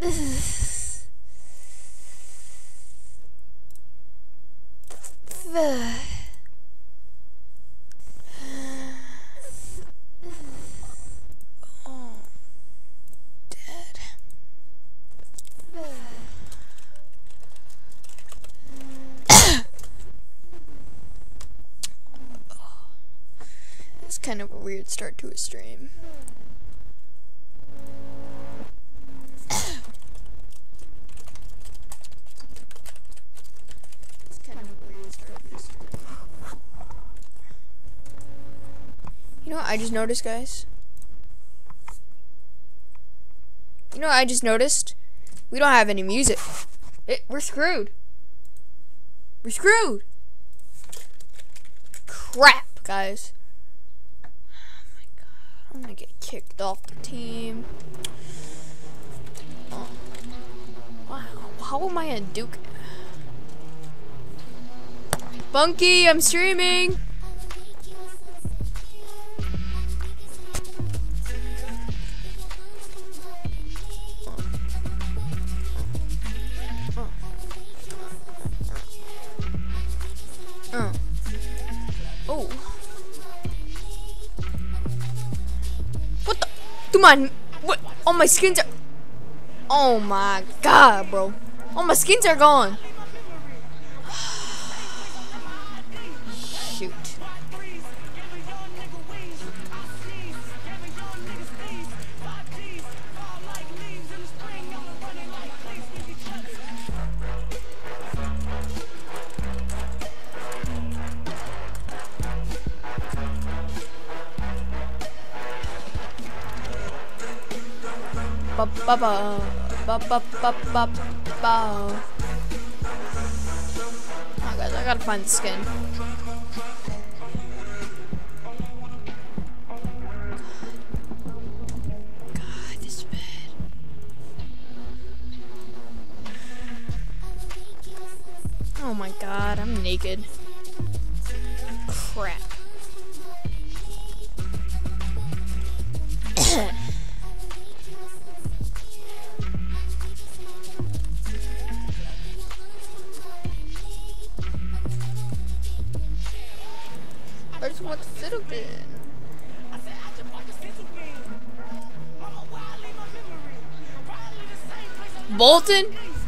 It's kind of a weird start to a stream. You know what I just noticed, guys? You know what I just noticed? We don't have any music. We're screwed. We're screwed. Crap, guys. Oh my god. I'm gonna get kicked off the team. Oh. Wow. How am I a Duke? Bunky, I'm streaming. Oh. What the? Come on. What? All my skins are. Oh my god, bro. All my skins are gone. Shoot. Ba ba ba ba ba ba ba ba. Oh guys, I gotta find the skin. God, this is bad. Oh my god, I'm naked. Crap. I just want to sit again. Bolton?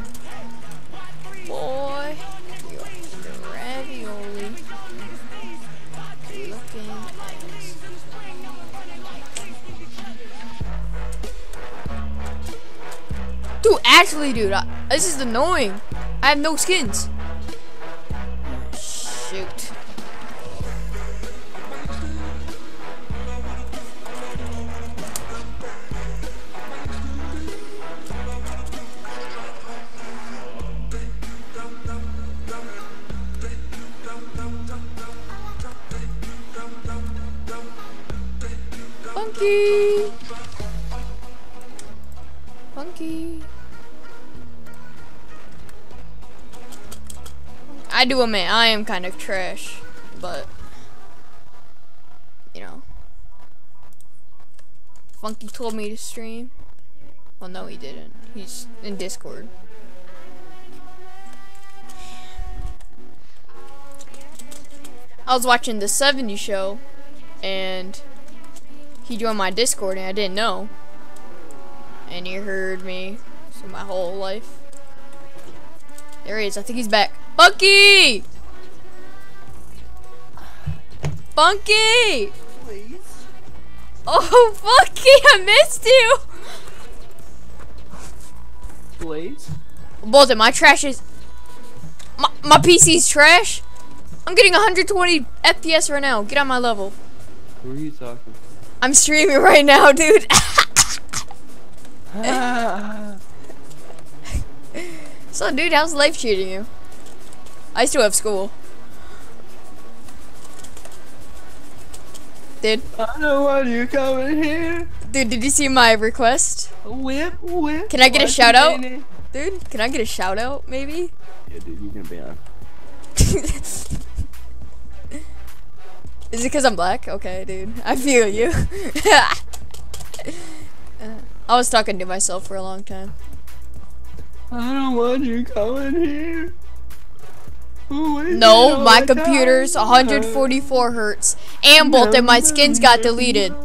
Boy, you're ravioli looking ass. Dude, actually, dude, this is annoying. I have no skins. Shoot. Funky! Funky! I do admit, I am kind of trash, but, you know. Funky told me to stream. Well, no, he didn't. He's in Discord. I was watching the 70s show, and he joined my Discord, and I didn't know. And he heard me for my whole life. There he is. I think he's back. Funky! Funky! Please? Oh, Funky! I missed you! Please? Bolton, my trash is... My PC's trash? I'm getting 120 FPS right now. Get on my level. Who are you talking to? I'm streaming right now, dude. So, dude, how's life treating you? I still have school. Dude. I know why you coming here. Dude, did you see my request? Whip. Can I get a shout out? Dude, can I get a shout out, maybe? Yeah, dude, you can be on. Is it because I'm black? Okay, dude. I feel you. I was talking to myself for a long time. I don't want you coming here. No, my computer's 144 hertz. And both of my skins got deleted.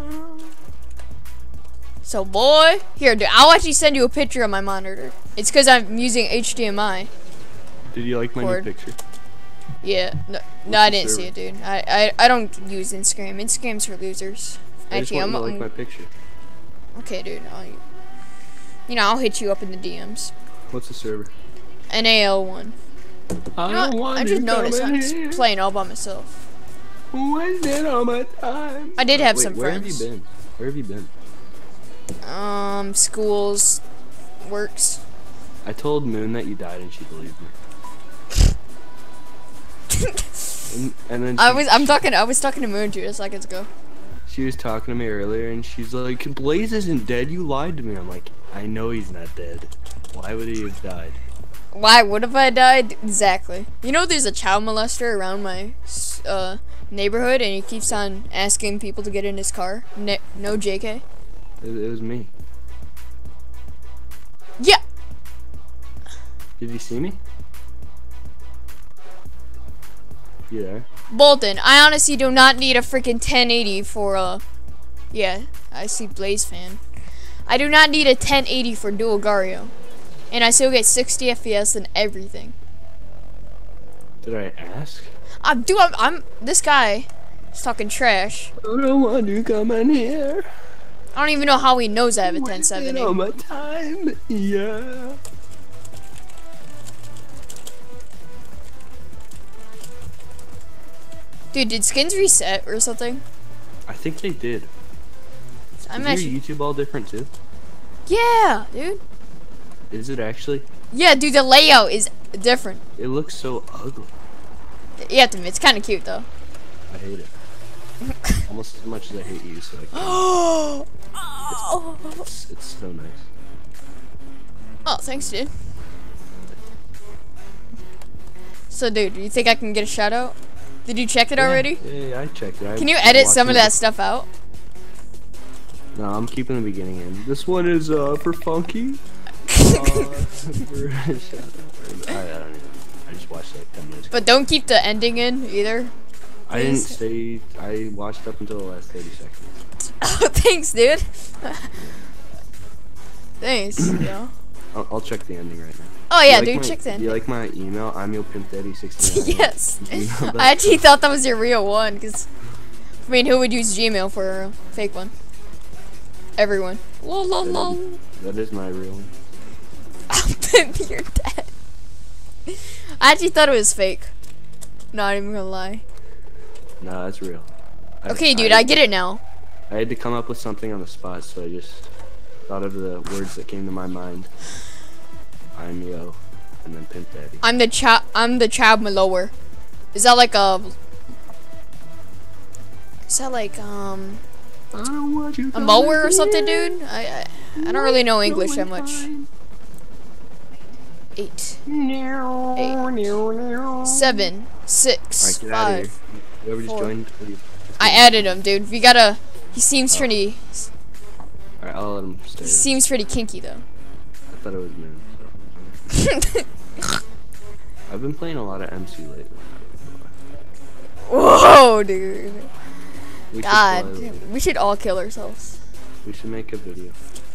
So, boy, here, dude, I'll actually send you a picture of my monitor. It's because I'm using HDMI. Did you like my Cord. new picture? Yeah, no, What's I the didn't see server? it, dude. I don't use Instagram. Instagram's for losers. I just Actually, want you to like my picture. okay, dude. I'll hit you up in the DMs. What's the server? NAL1. I You know what? I just noticed I'm just playing all by myself. Wasting all my time. I did have Wait, some where friends. have you been? Where have you been? Schools, works. I told Moon that you died and she believed me. And then I was talking to Moon 2 seconds ago. she was talking to me earlier and she's like, Blaze isn't dead, you lied to me. I'm like, I know he's not dead. Why would he have died? Why would have I died? Exactly. You know, there's a child molester around my neighborhood, and he keeps on asking people to get in his car. No, JK. It was me. Yeah. Did you see me? You there? Bolton, I honestly do not need a freaking 1080 for yeah, I see Blaze fan. I do not need a 1080 for dual Gario. And I still get 60 FPS and everything. Did I ask? Dude, I'm this guy is talking trash. I don't want you coming here. I don't even know how he knows I have a Wasting 1070. all my time. Yeah. Dude, did skins reset or something? I think they did. I'm Is actually. your YouTube all different too? Yeah, dude. Is it actually? Yeah, dude, the layout is different. It looks so ugly. You have to admit, it's kind of cute though. I hate it. Almost as much as I hate you, so I can't. Oh, It's so nice. oh, thanks, dude. So, dude, do you think I can get a shout out? Did you check it already? Yeah, I checked it. Can you edit some of that stuff out? No, I'm keeping the beginning in. This one is for Funky. I don't know. I just watched like 10 minutes. But don't keep the ending in either. I didn't stay. I watched up until the last 30 seconds. Oh, thanks, dude. Thanks, yo. I'll check the ending right now. Oh yeah, You like dude, my- check the You ending. like my email? I'm your pimp daddy 69. Yes. Gmail.com. I actually thought that was your real one, because I mean, who would use Gmail for a fake one? Everyone. Lol, lol, lol. That is my real one. I'll pimp your dad. I actually thought it was fake. Not even gonna lie. No, that's real. Okay, dude, I get it now. I had to come up with something on the spot, so I just thought of the words that came to my mind. I'm yo, and then pimp daddy. I'm the child Malower. Is that like a? Is that like I don't want you a mower or something, dude? I don't really know English that much. 8, 7, 6, Alright, get out of 5. here. Whoever just 4. joined, leave. I added him, dude. We gotta. He seems pretty. Alright, I'll let him stay. He seems pretty kinky though. I thought it was Moon. So. I've been playing a lot of MC lately. Whoa, dude. We should God, play- we should all kill ourselves. We should make a video.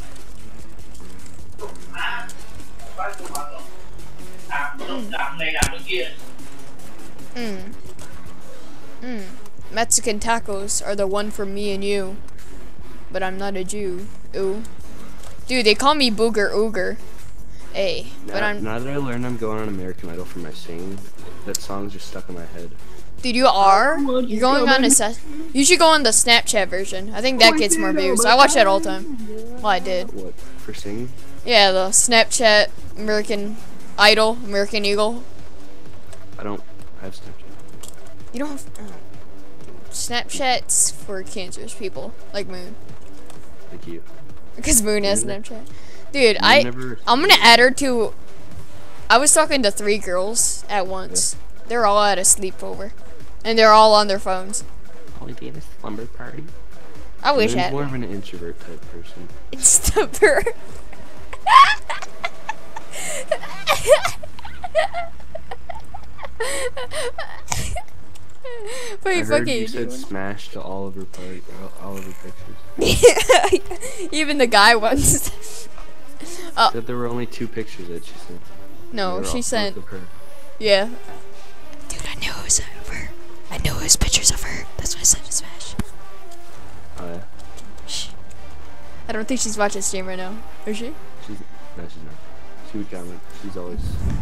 Mexican tacos are the one for me and you. But I'm not a Jew. Ooh. Dude, they call me Booger Ooger. Hey, but Now that I learned I'm going on American Idol for my singing, that song's just stuck in my head. Dude, you are? You're going on a you should go on the Snapchat version. I think that gets more views. I watch that all the time. Well, I did. What? For singing? Yeah, the Snapchat American Idol, American Eagle. I don't have Snapchat. You don't have Snapchat's for cancerous people like Moon. Like you. Because Moon has Really? Snapchat. Dude, never- I'm gonna add her to. I was talking to 3 girls at once. They're all at a sleepover, and they're all on their phones. Only be at a slumber party. I wish I Moon's had. more of an introvert type person. It's the bird. Wait, I heard you said smash to all of her pictures. Even the guy ones. Said there were only 2 pictures that she sent. No, They were she all sent. both of her. Yeah. Dude, I knew it was of her. I knew it was pictures of her. That's why I said to smash. Oh yeah. Shh. I don't think she's watching stream right now. Is she? No, she's not. She would comment. She's always.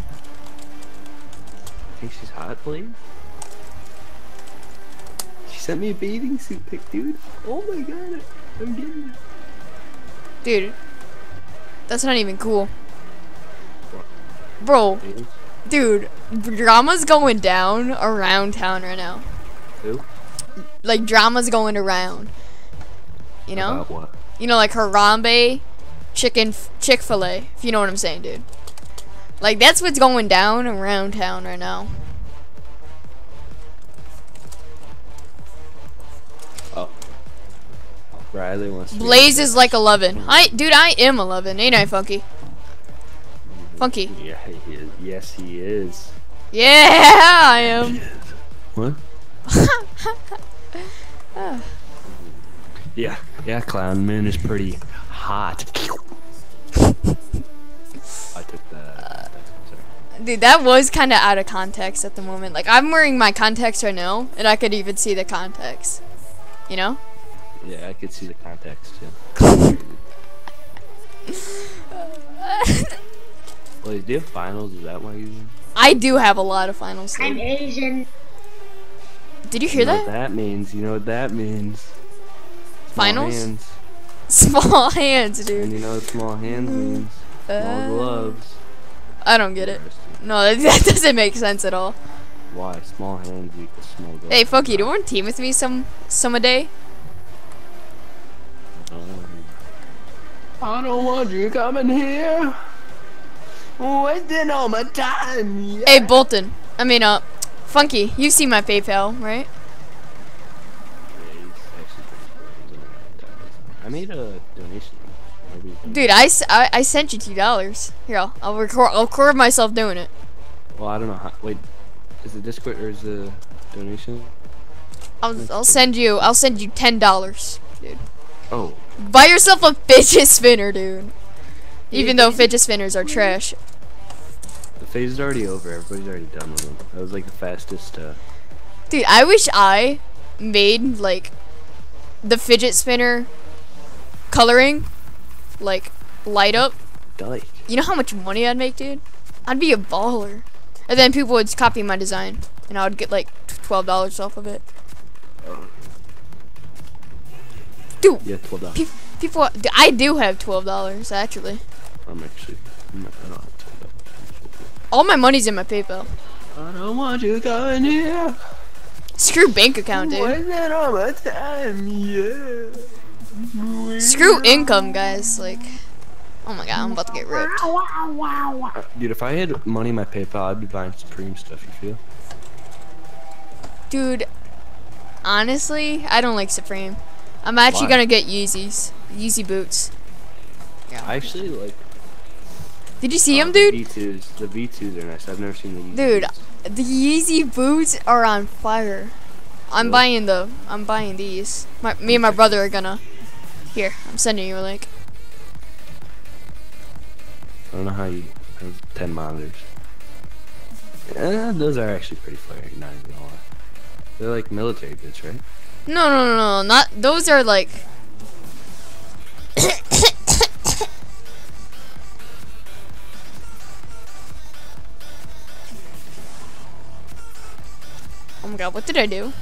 I think she's hot, please. She sent me a bathing suit pic, dude. Oh my god, I'm getting it. Dude, that's not even cool. What? Bro, Bathing? dude, drama's going down around town right now. Who? Like, drama's going around. You know? About what? You know, like Harambe Chick-fil-A, if you know what I'm saying, dude. Like, that's what's going down around town right now. Oh. Riley wants to Blaze is like 11. Dude, I am 11. Ain't I, Funky? Funky. Yeah, he is. Yes, he is. Yeah, I am. What? Yeah, Clown Man is pretty hot. I took that. Sorry. Dude, that was kind of out of context at the moment. Like, I'm wearing my contacts right now, and I could even see the context. You know? Yeah, I could see the context too. Well, do you have finals? Is that why you? I do have a lot of finals. I'm Dude. Asian. Did you You hear know what that? that means? You know what that means? Small Finals? hands. Small hands, And dude. you know what small hands means? Small gloves. I don't get it. No, that doesn't make sense at all. Why? Small hands equals small gloves. Hey, Funky, do you want to team with me some a day? I don't want you coming here. Wasting all my time. Yeah. Hey, Bolton. I mean, Funky, you see my PayPal, right? I made a donation. Dude, I sent you $2. Here, I'll record myself doing it. Well, I don't know how. Wait, is the Discord or is the donation? I'll send you $10, dude. Oh, Buy yourself a fidget spinner, dude. Even though fidget spinners are trash. the phase is already over. Everybody's already done with them. That was like the fastest. Dude, I wish I made like the fidget spinner coloring like light up. Dyke. You know how much money I'd make, dude? I'd be a baller. And then people would copy my design, and I would get like $12 off of it. Dude, Yeah, $12. people, I do have $12 actually. I don't have $12. All my money's in my PayPal. I don't want you coming here. Screw bank account, dude. Wasting all my time. Yeah. Screw income, guys. Like, oh my god, I'm about to get ripped. Dude, if I had money in my PayPal, I'd be buying Supreme stuff. You feel? Dude, honestly, I don't like Supreme. I'm actually Why? gonna get Yeezys. Yeezy boots. I actually like. Did you see them, The dude? V2s. The V2s are nice. I've never seen the Yeezys. Dude, the Yeezy boots are on fire. I'm Really? buying these. Me and my brother are gonna. Here, I'm sending you a link. I don't know how you have 10 monitors. Those are actually pretty fire. Not even gonna lie. They're like military bits, right? No, not those are like. Oh my god, what did I do?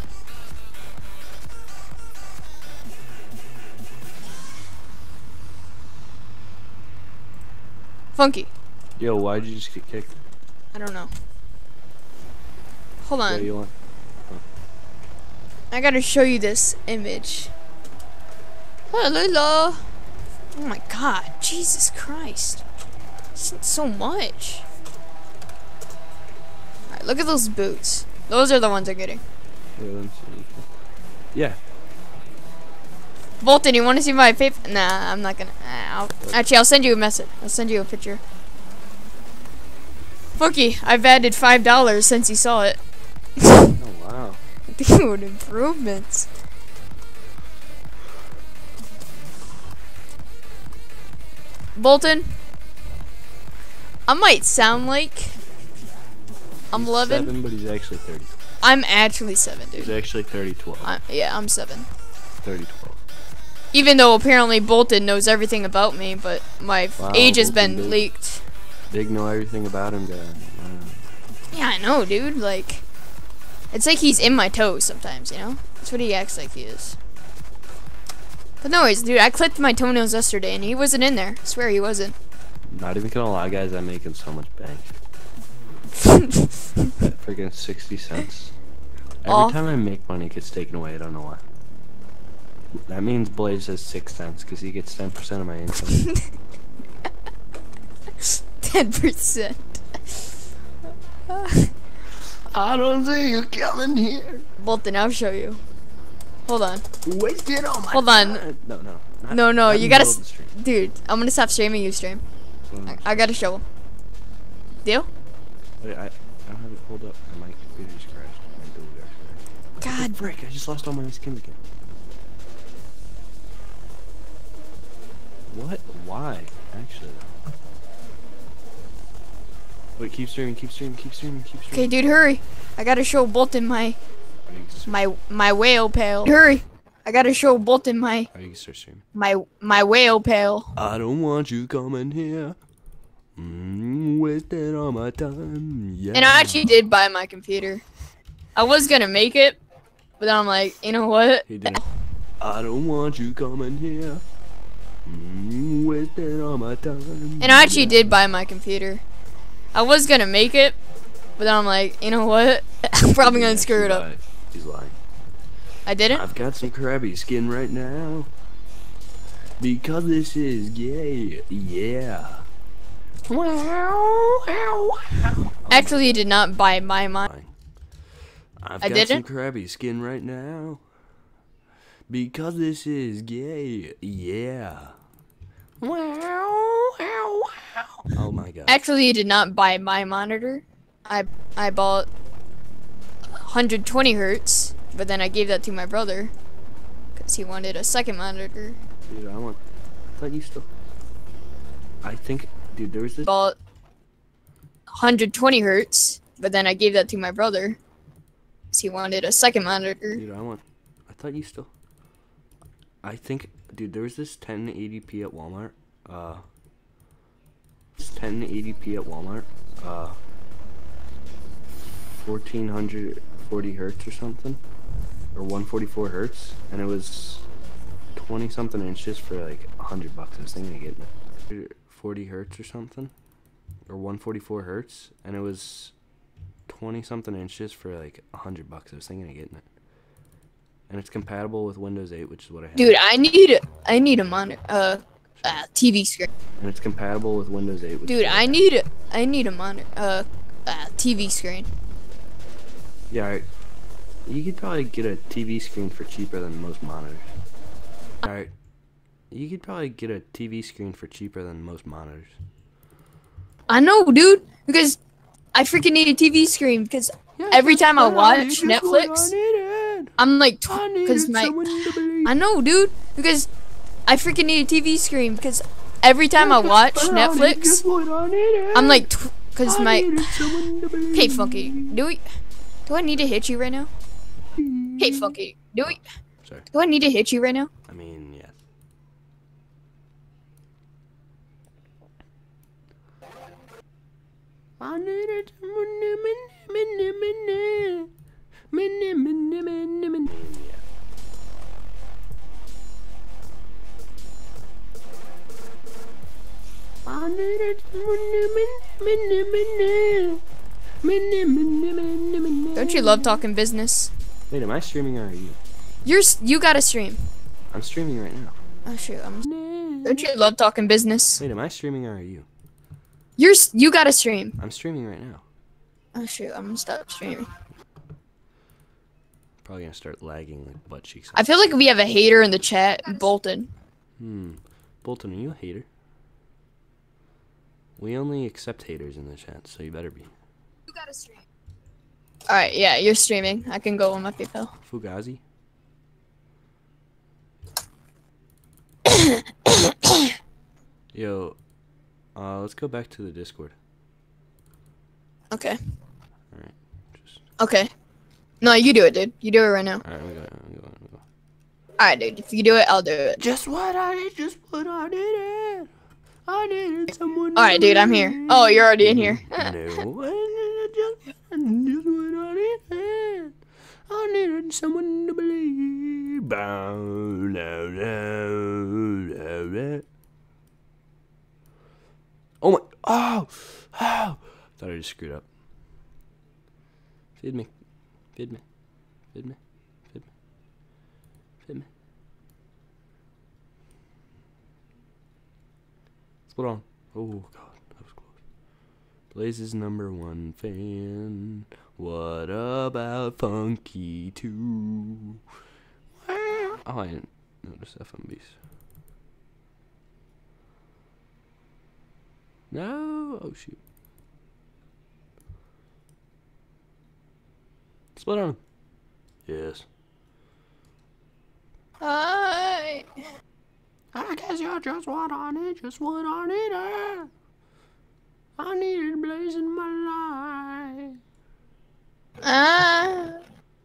Funky. Yo, why'd you just get kicked? I don't know. Hold What on. do you want? I gotta show you this image. Oh my god, Jesus Christ. So much. Alright, look at those boots. Those are the ones I'm getting. Here, let me see. Yeah. Bolton, you wanna see my paper? Nah, I'm not gonna. Actually, I'll send you a message. I'll send you a picture. Funky, I've added $5 since you saw it. Oh wow. Dude, improvements. Bolton, I might sound like I'm He's 11. 7, but he's actually 30. I'm actually 7, dude. He's actually 30-12. Yeah, I'm 7. 30-12. Even though apparently Bolton knows everything about me, but my Wow, age has Bolton been did. leaked. Big know everything about him, guy. Wow. Yeah, I know, dude. Like, it's like he's in my toes sometimes, you know? That's what he acts like he is. But no worries, dude. I clipped my toenails yesterday, and he wasn't in there. I swear he wasn't. Not even gonna lie, guys. I'm making so much bank. Freaking 60 cents. Every time I make money, it gets taken away. I don't know why. That means Blaze has 6 cents because he gets 10% of my income. 10%. I don't see you coming here. Bolton, I'll show you. Hold on. Wasted all my Hold on. time. No. Not, No, not you in gotta. the middle of the stream. Dude, I'm gonna stop streaming, you stream. I gotta show him. Deal? Wait, I don't have it pulled up. My computer just crashed. My computer crashed. God. Frick, I just lost all my skin again. What? Why? Actually. Wait, keep streaming. Okay, dude, hurry. I gotta show Bolton my whale pail. Hurry. I gotta show Bolton my You can start streaming. my whale pail. I don't want you coming here. Wasting all my time. Yeah. And I actually did buy my computer. I was gonna make it, but then I'm like, you know what? He did. I don't want you coming here. Wasting all my time. And I actually did buy my computer. I was gonna make it, but then I'm like, you know what? I'm probably gonna screw it up. He's lying. I didn't? I've got some crabby skin right now. Because this is gay. Yeah. Actually, you did not buy my mine. I've I got some didn't? crabby skin right now. Because this is gay. Yeah. Oh my god. Actually, you did not buy my monitor. I bought 120 hertz, but then I gave that to my brother because he wanted a second monitor. Dude, I thought you still. I think, dude, there was this. Bought 120 hertz, but then I gave that to my brother because he wanted a second monitor. Dude, I thought you still. I think, dude, there was this 1080p at Walmart. 1080p at Walmart. 1440 hertz or something, or 144 hertz, and it was 20 something inches for like $100. I was thinking of getting it. 40 hertz or something, or 144 hertz, and it was 20 something inches for like $100. I was thinking of getting it, and it's compatible with Windows 8, which is what I have. Dude, I need a monitor, TV screen. And it's compatible with Windows 8. Which Dude, is what I need a monitor, TV screen. Yeah, alright. You could probably get a TV screen for cheaper than most monitors. Alright. You could probably get a TV screen for cheaper than most monitors. I know, dude, because I freaking need a TV screen because every time I watch Netflix, I'm like, because I know, dude, because I freaking need a TV screen because every time I watch Netflix, I'm like, because my. Hey, Funky, do I need to hit you right now? Hey, Funky, Sorry. do I need to hit you right now? I mean, yes. I needed Don't you love talking business? Wait, am I streaming or are you? You gotta stream. I'm streaming right now. Oh shoot, don't you love talking business? Wait, am I streaming or are you? You gotta stream. I'm streaming right now. Oh shoot, I'm gonna stop streaming. Probably gonna start lagging like butt cheeks. I feel like we have a hater in the chat, Bolton. Bolton, are you a hater? We only accept haters in the chat, so you better be. Alright, yeah, you're streaming. I can go on my PayPal. Fugazi. Yo, let's go back to the Discord. Okay. Alright, just. Okay. No, you do it, dude. You do it right now. Alright, we go. Alright, dude. If you do it, I'll do it. Just what I needed. I needed someone. Alright, dude, I'm here. Oh, you're already in here. No, I needed just what I needed. I needed someone to believe. Bow, no, no, no. Oh my! Oh! Thought I just screwed up. Feed me. Split on. Oh god, that was close. Blaze's #1 fan. What about Funky 2? Oh, I didn't notice FMBs. No! Oh shoot. Split on him. Yes. Hi. I guess you're just what I need, just what I needed. I needed Blaze in my life.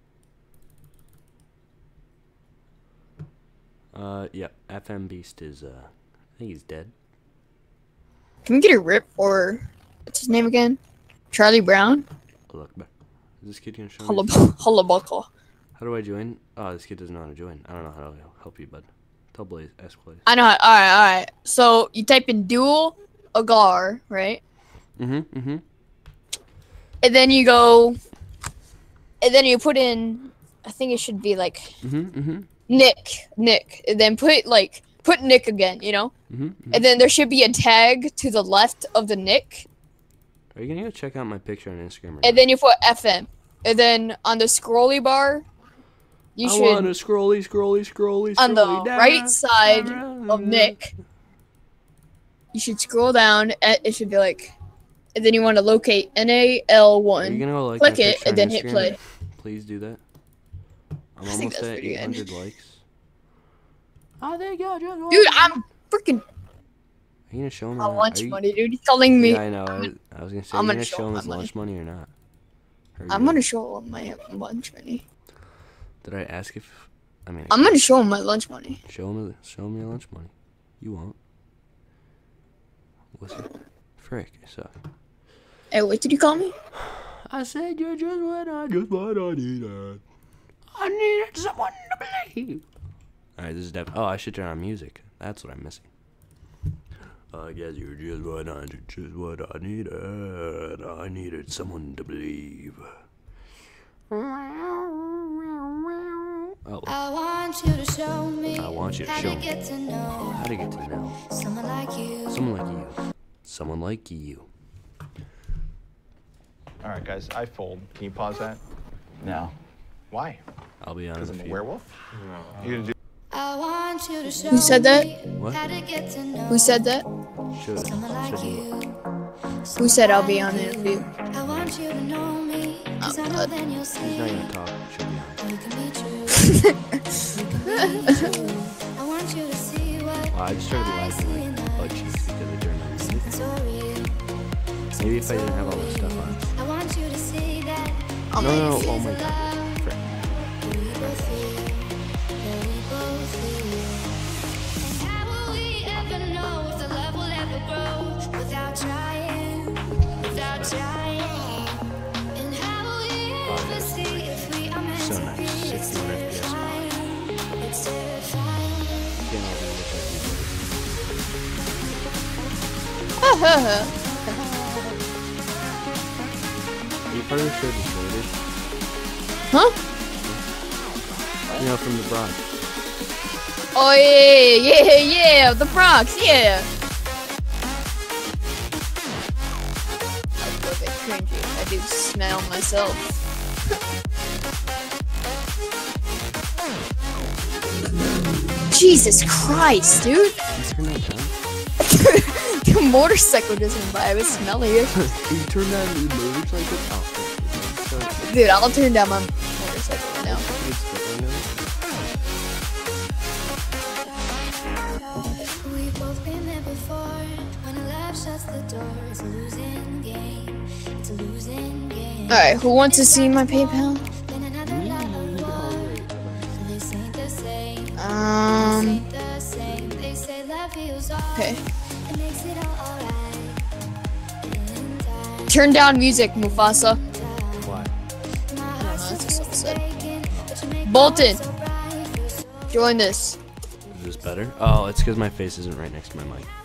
Yeah, FM Beast is, I think he's dead. Can we get a rip or what's his name again? Charlie Brown? Look back. Is this kid gonna show me? Hullabuckle. How do I join? Oh, this kid doesn't know how to join. I don't know how to help you, bud. Tell Blaze, ask Blaze. I know. Alright. So you type in dual agar, right? Mm-hmm. And then you go, and then you put in, I think it should be like Nick, and then put Nick again, you know? And then there should be a tag to the left of the Nick. Are you gonna go check out my picture on Instagram? And then you put FM. And then on the scrolly bar, you should. I want to scrolly on the down, right side down. of Nick, you should scroll down. It should be like, and then you want to locate NAL1. Are you gonna go like click my it, picture and on then hit Instagram? play. Please do that. I'm I think almost that's at pretty good. 800 likes. I think I just want. Dude, I'm freaking. Are you gonna show him My that? lunch Are you- money, dude. He's calling me. Yeah, I know. I was gonna say, I'm are you gonna gonna show show him my his money. lunch money or not? Or I'm you- gonna show him my lunch money. Did I ask if? I mean. I'm gonna show him my lunch money. Show him your lunch money. You won't. What's it? Frick, I suck. Hey, what did you call me? I said you're just what I needed. I needed someone to believe. Alright, this is oh, I should turn on music. That's what I'm missing. I guess you're just what I needed. I needed someone to believe. Oh. I want you to show me. I want you to how show to me get to know how to get to know someone like you. someone like you. Someone like you. All right, guys, I fold. Can you pause that? No. Why? I'll be honest Because I'm with a you. werewolf? No. You gonna do? I want you to show Who said that? me What? how to get to know Who said that? Should someone like you? you. Who said I'll be on the interview? I want you to know me, 'cause I know then you'll He's see not gonna talk. Should be honest. you can be true. You can be true. I want you to see what Well, I just started I see laughing in like butt cheeks because I turned on music. something so real. Maybe if I didn't have all this stuff on. I want you to see that Oh No, my no, God. oh my god. Frick. we both feel, that we both feel. And how will we ever know if the love will ever grow without trying, without trying? And how will we ever see if we are meant So to nice. be? It's 61 FPS. terrifying. It's terrifying. Can't all do what I do. You probably showed the shortage. Huh? You know, from the Bronx. Oh yeah, the Bronx, yeah. That's a little bit cringy. I do smell myself. Jesus Christ, dude. You turned that down? motorcycle just went by. I was smelling it. Can you turn down the motorcycle? Oh, Dude, I'll turn down my motorcycle right now. We've both been there before. When a love shuts the door, it's a losing game. It's a losing game. Alright, who wants to see my PayPal? Then another love war. This ain't the same. This Um, ain't the same. They say love heals all. okay. It makes it all alright. In time, Turn down music, Mufasa. Why? my heart that's still just feels so sad. breaking, but you make Bolton, it so bright. Feel so join this. Is this better? Oh, it's because my face isn't right next to my mic.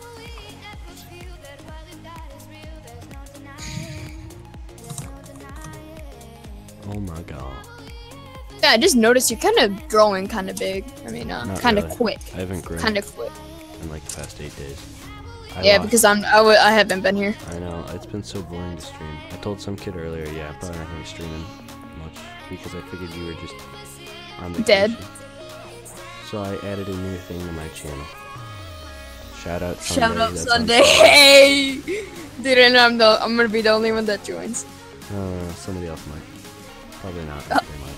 Oh my god. Yeah, I just noticed you're kind of growing kind of big. I mean, Not kind of really. quick. I haven't grown Kind of quick. in like the past 8 days. Yeah, lost- because I haven't been here. I know, it's been so boring to stream. I told some kid earlier, yeah, I'm probably not going to be streaming much because I figured you were just on the Dead. So I added a new thing to my channel. Shout out Sunday. Shout out that's on Sunday. Hey, dude, and I'm gonna be the only one that joins. Somebody else might. Probably not. They might.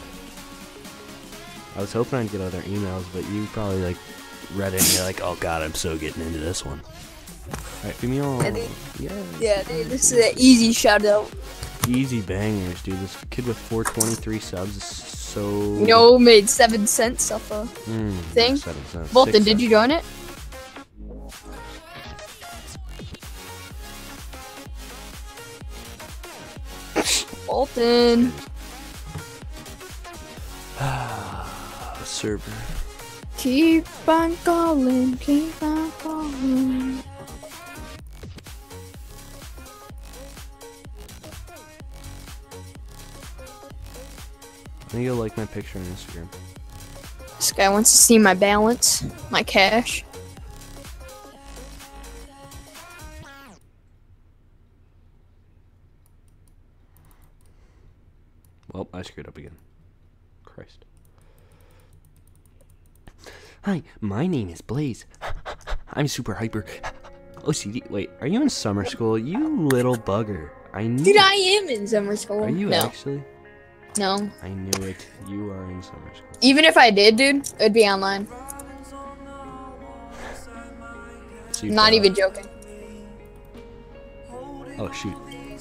I was hoping I'd get other emails, but you probably like read it and you're like, oh god, I'm so getting into this one. Alright, give me all. Yeah, dude. Yeah. Yeah, dude, this is an easy shout out. Easy bangers, dude. This kid with 423 subs is so. You know, made 7 cents off a thing. 7 cents. Bolton, 6 did cents. you join it? Bolton. Server. Keep on calling, keep on calling. I think you'll like my picture on Instagram. This guy wants to see my balance, my cash. Well, I screwed up again. Christ. Hi, my name is Blaze. I'm super hyper. OCD. Wait, are you in summer school? You little bugger. I knew. Dude, I am in summer school. Are you no, actually? no. I knew it. You are in summer school. Even if I did, dude, it'd be online. So you Not thought- even joking. Oh shoot.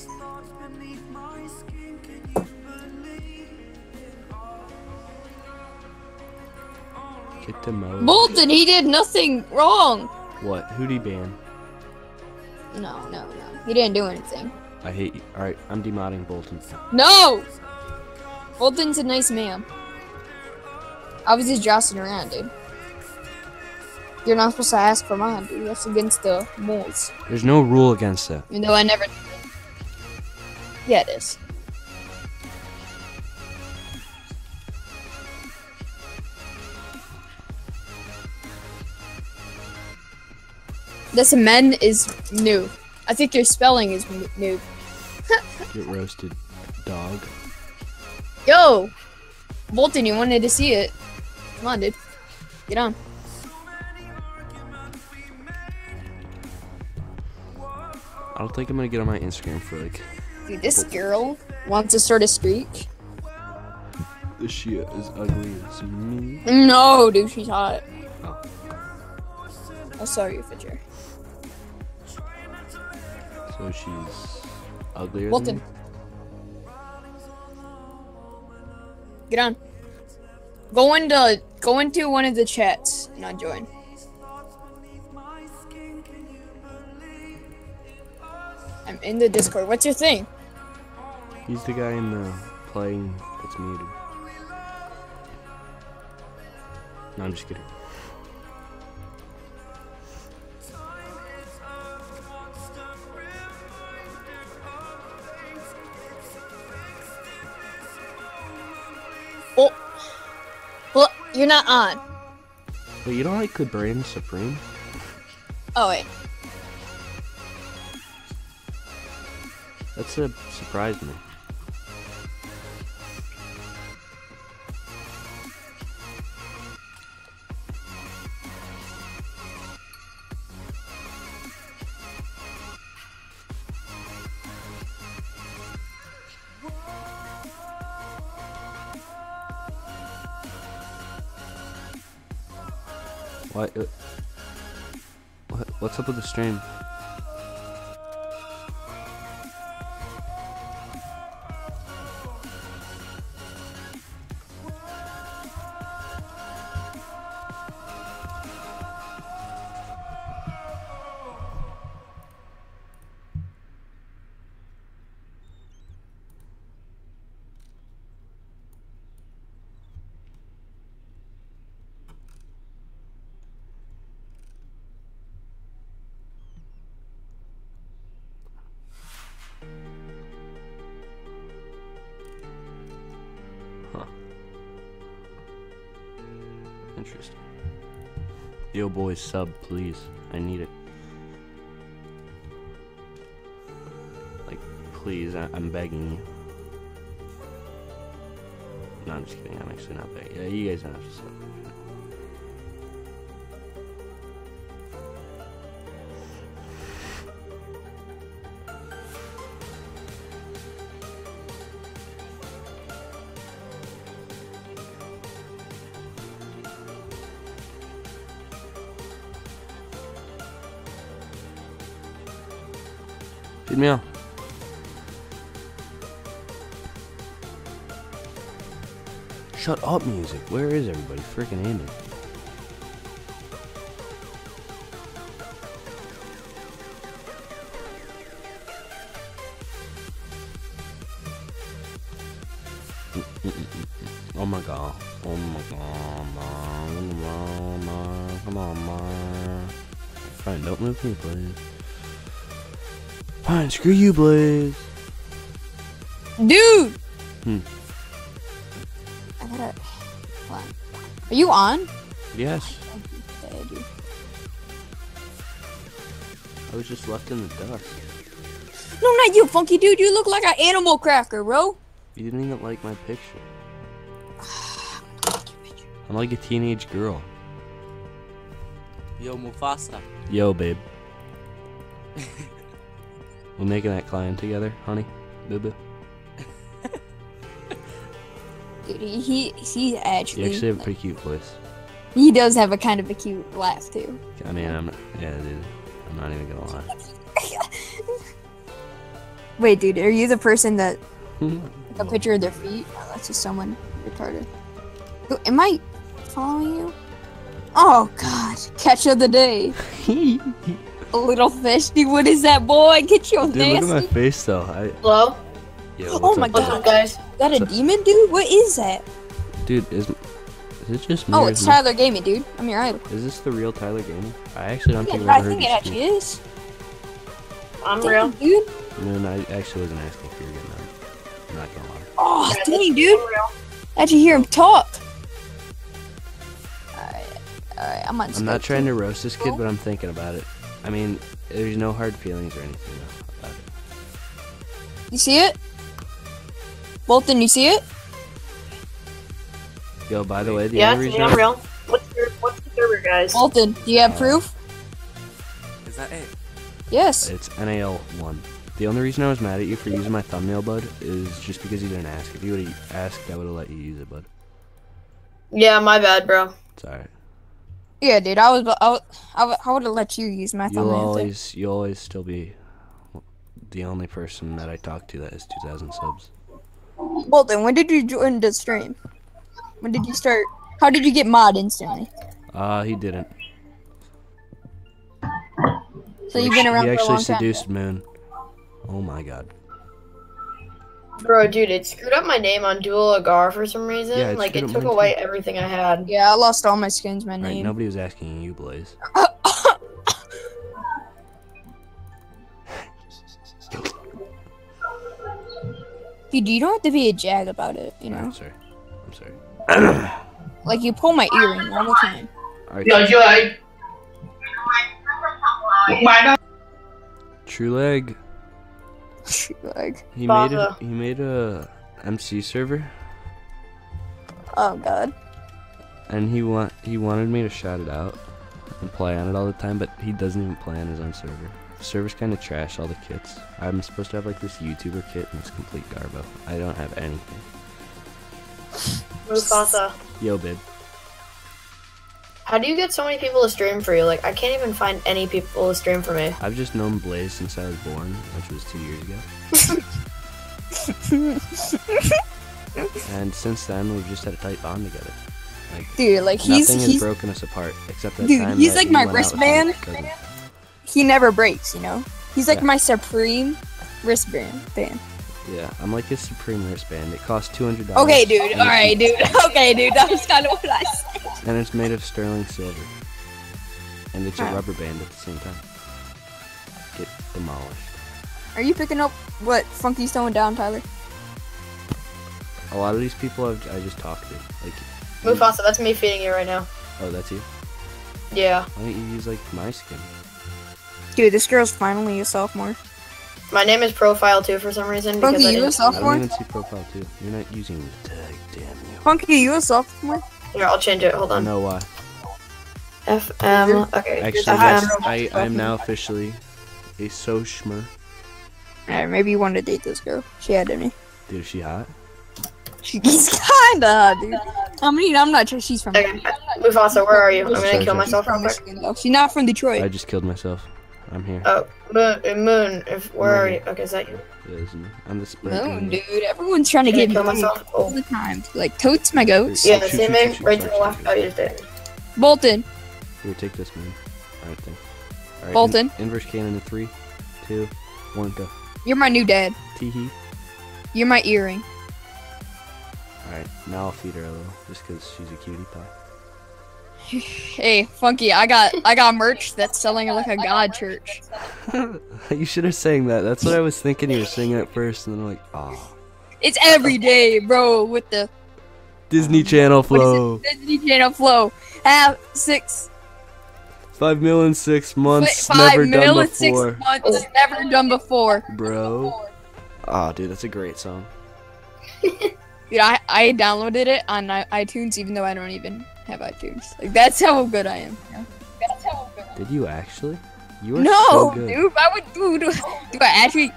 Get to Mo. Bolton, he did nothing wrong. What? Who'd he ban? No, no, no. He didn't do anything. I hate you. Alright, I'm demodding Bolton. No! Bolton's a nice man. I was just jousting around, dude. You're not supposed to ask for mine, dude. That's against the rules. There's no rule against that. Even though I never. Yeah, it is. This men is new. I think your spelling is new. Get roasted, dog. Yo! Bolton, you wanted to see it. Come on, dude. Get on. I don't think I'm gonna get on my Instagram for like Dude, this girl wants to start a streak. this shit is ugly as me. No, dude, she's hot. Oh. I'll show you a picture. So she's uglier than Bolton. me? Get on. Go into one of the chats and I'll join. I'm in the Discord. What's your thing? He's the guy in the playing that's muted. No, I'm just kidding. Oh, well, you're not on. Wait, you don't like the brand Supreme? Oh wait. That's a surprised me. What? What's up with the stream? Huh. Interesting. Yo, boys, sub, please. I need it. Like, please, I'm begging you. No, I'm just kidding. I'm actually not begging. Yeah, you guys don't have to sub. Feed me out. Shut up, music. Where is everybody freaking aiming? Oh my god. Oh my god, man. Come on, man. Fine, don't move me, please. Fine, screw you, Blaze. Dude! I gotta. Hold on. Are you on? Yes. Yeah, dude. I was just left in the dust. No, not you, funky dude. You look like an animal cracker, bro. You didn't even like my picture. I'm like a teenage girl. Yo, Mufasa. Yo, babe. We're making that client together, honey. Boo-boo. Dude, he's You actually. actually have a pretty cute voice. He does have a kind of a cute laugh too. I mean, yeah, dude. I'm not even gonna lie. Wait, dude, are you the person that a picture of their feet? Oh, that's just someone retarded. Who- Am I following you? Oh God, catch of the day. A little fish, dude. What is that, boy? Get your Dude, look at my nasty. face, though. Hello? Yo, Oh what's my up, What's God. up, guys? Is that a So- demon, dude? What is that? dude? Is it just me? Oh, or it's is me? Tyler Gaming, dude. I'm your idol. Is this the real Tyler Gaming? I actually don't think Yeah, I've I ever think it heard you actually speak. is. I'm Damn, real. dude. No, I actually wasn't asking if you were getting that. I'm not gonna lie. Oh, Yeah, dang, dude. I'm real. How'd you hear him talk? Alright, I'm on I'm not Skype, trying too. to roast this kid, but I'm thinking about it. I mean, there's no hard feelings or anything though, about it. You see it? Bolton, you see it? Yo, by the way, the Yeah, only it's reason me, I'm real. What's the server, guys? Bolton, do you have proof? Is that it? Yes. it's NAL1. The only reason I was mad at you for using my thumbnail, bud, is just because you didn't ask. If you would have asked, I would have let you use it, bud. Yeah, my bad, bro. It's alright. Yeah, dude, I would have let you use my thumbnail. too. You'll always still be the only person that I talk to that has 2,000 subs. Bolton, when did you join the stream? When did you start? How did you get mod instantly? He didn't. So you've been around He for a actually long time. seduced Moon. Oh my god. Bro, dude, it screwed up my name on Dual Agar for some reason. Yeah, it Like, it screwed up took mine, away too. everything I had. Yeah, I lost all my skins, my Right, name. nobody was asking you, Blaze. Dude, you don't have to be a jag about it, you know? I'm sorry. I'm sorry. Like, you pull my earring all the time. Alright. True Leg. Like, He Baba. made a MC server, oh god. and he wanted me to shout it out and play on it all the time, but he doesn't even play on his own server. The server's kind of trash, all the kits. I'm supposed to have like this YouTuber kit, and it's complete garbo. I don't have anything. Mufasa. Yo, babe. How do you get so many people to stream for you? Like, I can't even find any people to stream for me. I've just known Blaze since I was born, which was 2 years ago. And since then, we've just had a tight bond together. Like, Dude, like nothing has he's broken us apart except that Dude, time he's that like you my went out with wristband. cousin. he never breaks, you know. He's like Yeah. my supreme wristband. Yeah, I'm like his supreme wristband. It costs $200. Okay, dude. and All it's- right, dude. Okay, dude. That was kind of what I said. And it's made of sterling silver. And it's a Wow. rubber band at the same time. Get demolished. Are you picking up what Funky's throwing down, Tyler? A lot of these people I just talked to. Like, Mufasa, that's me feeding you right now. oh, that's you? Yeah. Why don't you use like my skin? Dude, this girl's finally a sophomore. My name is Profile too for some reason. Because Funky, I you a didn't... I sophomore? don't even see profile too. You're not using the tag, damn you. Funky, you a sophomore? Here, I'll change it. Hold I on. know why. FM. Okay. here's Actually, FM. I'm now officially a sophomore. Alright, maybe you want to date this girl. She had any. Dude, is she hot? She's kinda, dude. I mean, I'm not sure she's from. Okay. Mufasa, where are you? I'm Sorry, gonna kill sorry. myself real From quick. Michigan, though. She's not from Detroit. I just killed myself. I'm here. Oh, Moon. Where are you? Okay, is that you? Yeah, isn't it? I'm the split. No, dude. Everyone's trying to Can I get kill me myself? all Oh. the time. Like, totes my goats. Yeah, Shoot, the same shoot, thing. shoot, Right to shoot, the shoot, left. shoot. Oh, you just did. Bolton. Here, take this, man. Alright, then. Alright, Bolton. Inverse cannon in 3, 2, 1, go. You're my new dad. Teehee. You're my earring. Alright, now I'll feed her a little, just because she's a cutie pie. Hey, Funky, I got merch that's selling like a god church. You should have sang that. That's what I was thinking. You were singing it first, and then I'm like, oh. It's every day, bro, with the Disney Channel what flow. is it? Disney Channel flow. Have 6 5 mil in 6 months. 5 Never mil done in 6 before, months. Never done before. bro. Oh, dude, that's a great song. Dude, I downloaded it on iTunes even though I don't even have iTunes. Like, that's how good I am. You know? That's how good I am. Did you actually? You are No, so good. dude, I would do I actually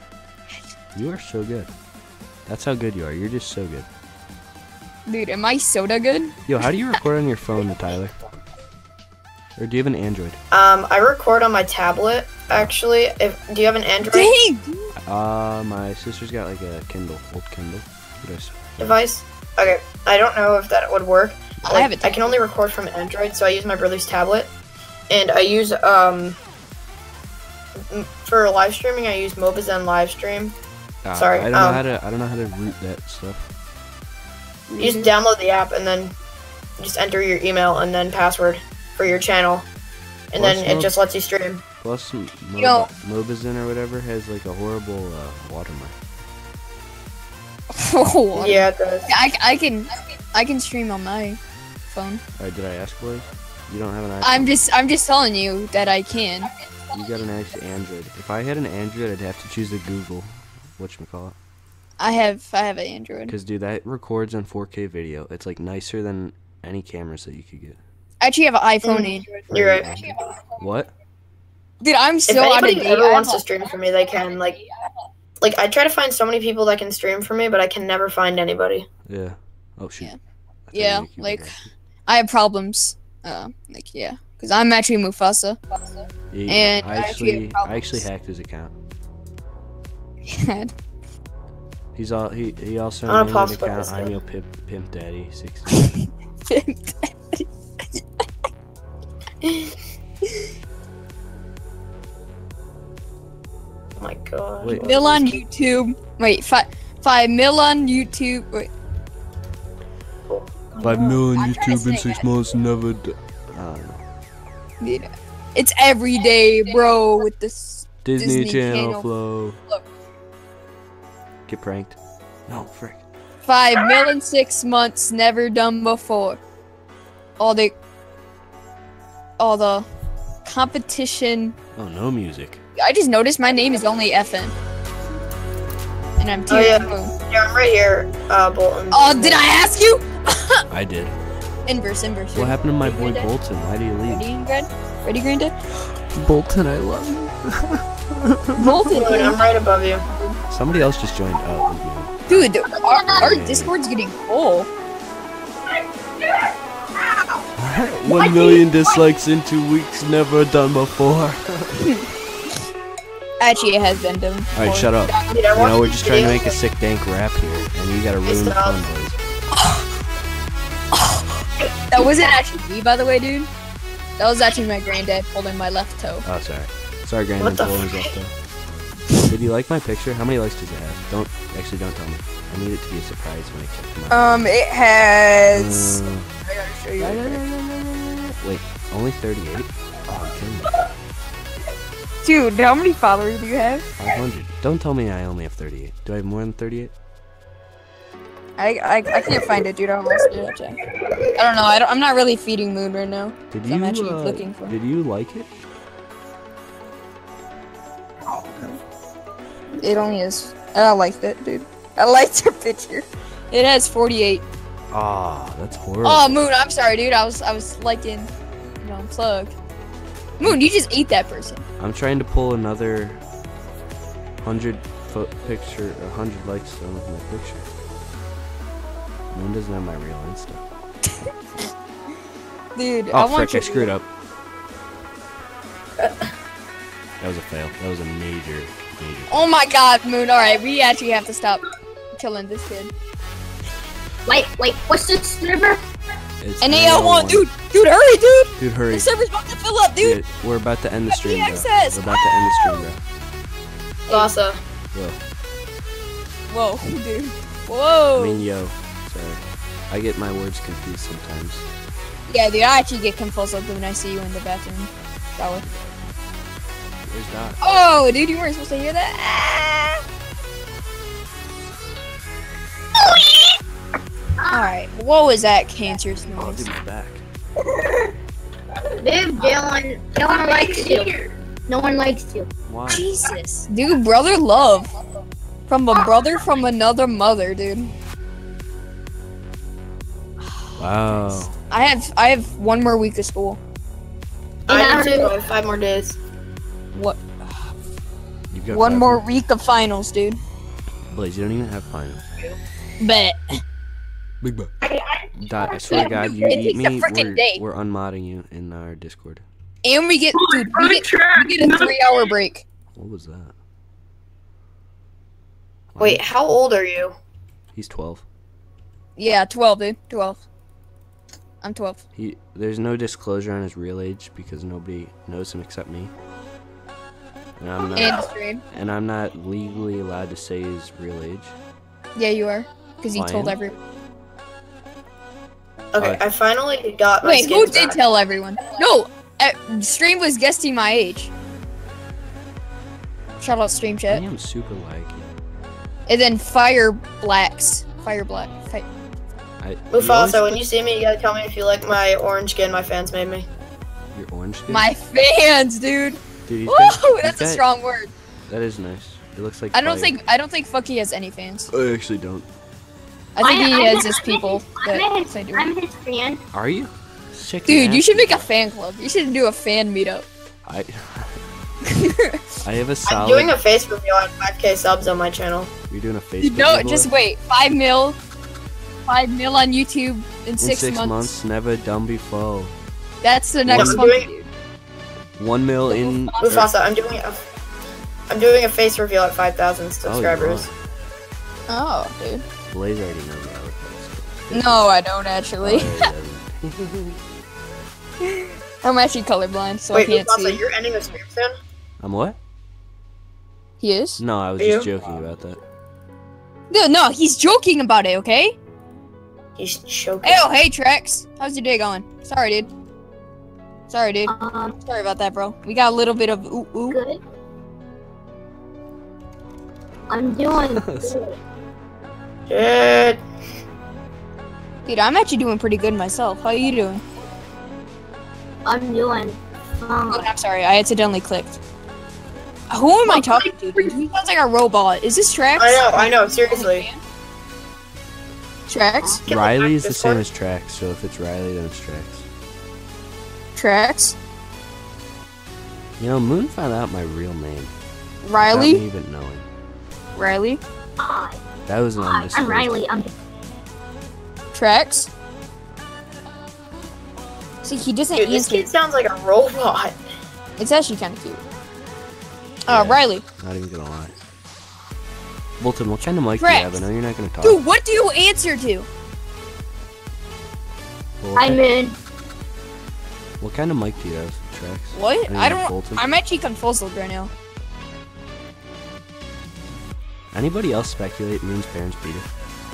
You are so good. That's how good you are. You're just so good. dude, am I soda good? Yo, how do you record on your phone, Tyler? Or do you have an Android? I record on my tablet. Actually, do you have an Android Dang, dude. My sister's got like a Kindle, old Kindle. device? Okay, I don't know if that would work. I have it. I can only record from Android, so I use my brother's tablet, and I use for live streaming. I use Mobizen live stream. Sorry, I don't know how to. I don't know how to root that stuff. You just download the app and then just enter your email and then password for your channel, and then Plus it just lets you stream. Plus, know- Mobizen or whatever has like a horrible watermark. Oh, Yeah, it does. I can stream on my phone. Alright, did I ask for it? You don't have an iPhone. I'm just telling you that I can. You got an actual Android. If I had an Android, I'd have to choose the Google. Whatchamacallit. I have an Android. Because, dude, that records on 4K video. It's like nicer than any cameras that you could get. I actually have an iPhone Android. You're right. What? Dude, I'm If so out of anybody date. ever I wants have to stream for me, they can. Like I try to find so many people that can stream for me, but I can never find anybody. Yeah. Oh, shoot. Yeah. I thought Yeah, you were like- active. I have problems. Like, yeah. Because I'm actually Mufasa. Yeah, and I I actually have actually problems. hacked his account. Dude, He also I'm named gonna an pause account. this I'm though. your pimp daddy 60. Oh my god. Wait. mil on YouTube. Wait, 5 mil on YouTube. Wait. 5 million I'm trying to YouTube in say 6 it. months. Never. I don't know. Dude, it's every day, bro, with this. Disney, Disney Channel, Channel. flow. Look. Get pranked. No, frick. 5 mil in 6 months, never done before. All the competition. Oh, no music. I just noticed my name is only FN. And I'm Oh, yeah. tier 2. Yeah, I'm right here, Bolton. Oh, did I ask you? I did. Inverse. What happened to my boy Bolton? Why do you leave? Ready, Granddad? Bolton, I love you. Bolton. Moon, I'm right above you. Somebody else just joined up. Dude, our Discord's getting full. 1 million dislikes in 2 weeks, never done before. Actually, it has been done. Alright, shut up. Dude, I You watched know, we're the just trying to video. make a sick dank rap here, and you gotta ruin the Stop. fun, boys. That wasn't actually me, by the way, dude. That was actually my granddad holding my left toe. Oh, sorry. Sorry, What Grandin the pulling his left toe. Did you like my picture? How many likes does it have? Don't tell me. I need it to be a surprise when I check them out. It has. Uh, I gotta show you. wait, only 38? Oh, I'm kidding me. Dude, how many followers do you have? 500. Don't tell me I only have 38. Do I have more than 38? I can't find it, dude. I lost it. Check. I don't know. I'm not really feeding Moon right now. Did So you I'm actually looking for. Did you like it? It only is. I liked it, dude. I liked your picture. It has 48. Ah, that's horrible. Oh, Moon, I'm sorry, dude. I was liking, unplug. Moon, you just ate that person. I'm trying to pull another 100 foot picture, 100 likes on my picture. Moon doesn't have my real Insta. Dude, I Oh, want frick, I you. screwed up. That was a fail. That was a major. Oh my God, Moon. All right, we actually have to stop killing this kid. Wait, what's the server? It's And AL1, dude, hurry, dude. Dude, hurry. The server's about to fill up, dude. We're about to end the stream, bro. access. We're about to end the stream, bro. Lhasa. Yo. Whoa, dude. Whoa. I mean, yo. Sorry. I get my words confused sometimes. Yeah, dude, I actually get confused when I see you in the bathroom shower. Where's Dot? Oh, dude, you weren't supposed to hear that. All right, what was that cancerous Oh, noise? dude, my back. Dude, Dylan, no one likes you. No one likes you. Why? Jesus, dude, brother love from a brother from another mother, dude. Wow. I have 1 more week of school. I do too. I have 5 more days. What? You've got 1 5 more week of finals, dude. Blaze, you don't even have finals. Bet. Big butt. Dot, I swear to God, you It eat takes a me, frickin' day. we're unmodding you in our Discord. And we get, dude, we get a 3-hour break. What was that? Wait, how old are you? He's 12. Yeah, 12, dude. 12. I'm 12. There's no disclosure on his real age because nobody knows him except me. And I'm And not, stream. and I'm not legally allowed to say his real age. Yeah, you are. Because you told Lion? everyone. Okay, I finally got my Wait, who skins did back. tell everyone? No! Stream was guessing my age. Shout out Stream I Chat. am super laggy. And then Fire Blacks. Fire Black. Mufasa, when you see me, you gotta tell me if you like my orange skin my fans made me. Your orange skin? My fans, dude. Dude, he's Woo! got- he's That's a got- strong word. That is nice. It looks like I don't fire. think Fucky has any fans. I actually don't. I think he has I'm his people that say do. I'm his fan. Are you? Sick Dude, you ass. should make a fan club. You should do a fan meetup. I have a I'm solid. doing a face reveal at 5K subs on my channel. You're doing a Facebook. No, giveaway? just wait. 5 mil. 5 mil on YouTube in In 6 6 months. months, never done before. That's the next I'm one, doing- dude. 1 mil in. Mufasa, I'm doing a face reveal at 5,000 Oh, subscribers. Oh, dude. Blaze already knows how it goes. No, I don't actually. Oh, I'm actually colorblind, so Wait, I can't Mufasa, see. you're ending the stream soon? I'm what? He is? No, I was Are just you? joking about that. No, he's joking about it, okay? He's choking. Oh, hey, Trex. How's your day going? Sorry, dude. Sorry about that, bro. We got a little bit of ooh ooh. Good. I'm doing good. Shit. Dude, I'm actually doing pretty good myself. How are you doing? I'm doing Oh, fine. I'm sorry. I accidentally clicked. Who am I talking to, dude? He sounds like a robot. Is this Trex? I know, seriously. Trex? Get Riley the is the same Discord. as Trax, so if it's Riley, then it's Trax. Trex? You know, Moon found out my real name. Riley? Without me even knowing. Riley? Hi, That was an hi, undisclosed. I'm Riley. I'm Trex? See, he doesn't Dude, this answer. kid sounds like a robot. It's actually kind of cute. Riley. Not even gonna lie. Bolton, what kind of mic do Rex. you have? I know you're not gonna talk. Dude, what do you answer to? Well, what, I'm kind, in. what kind of mic do you have, Trax? What? mean, I don't. Bolton? I'm actually confused right now. Anybody else speculate Moon's parents beat her?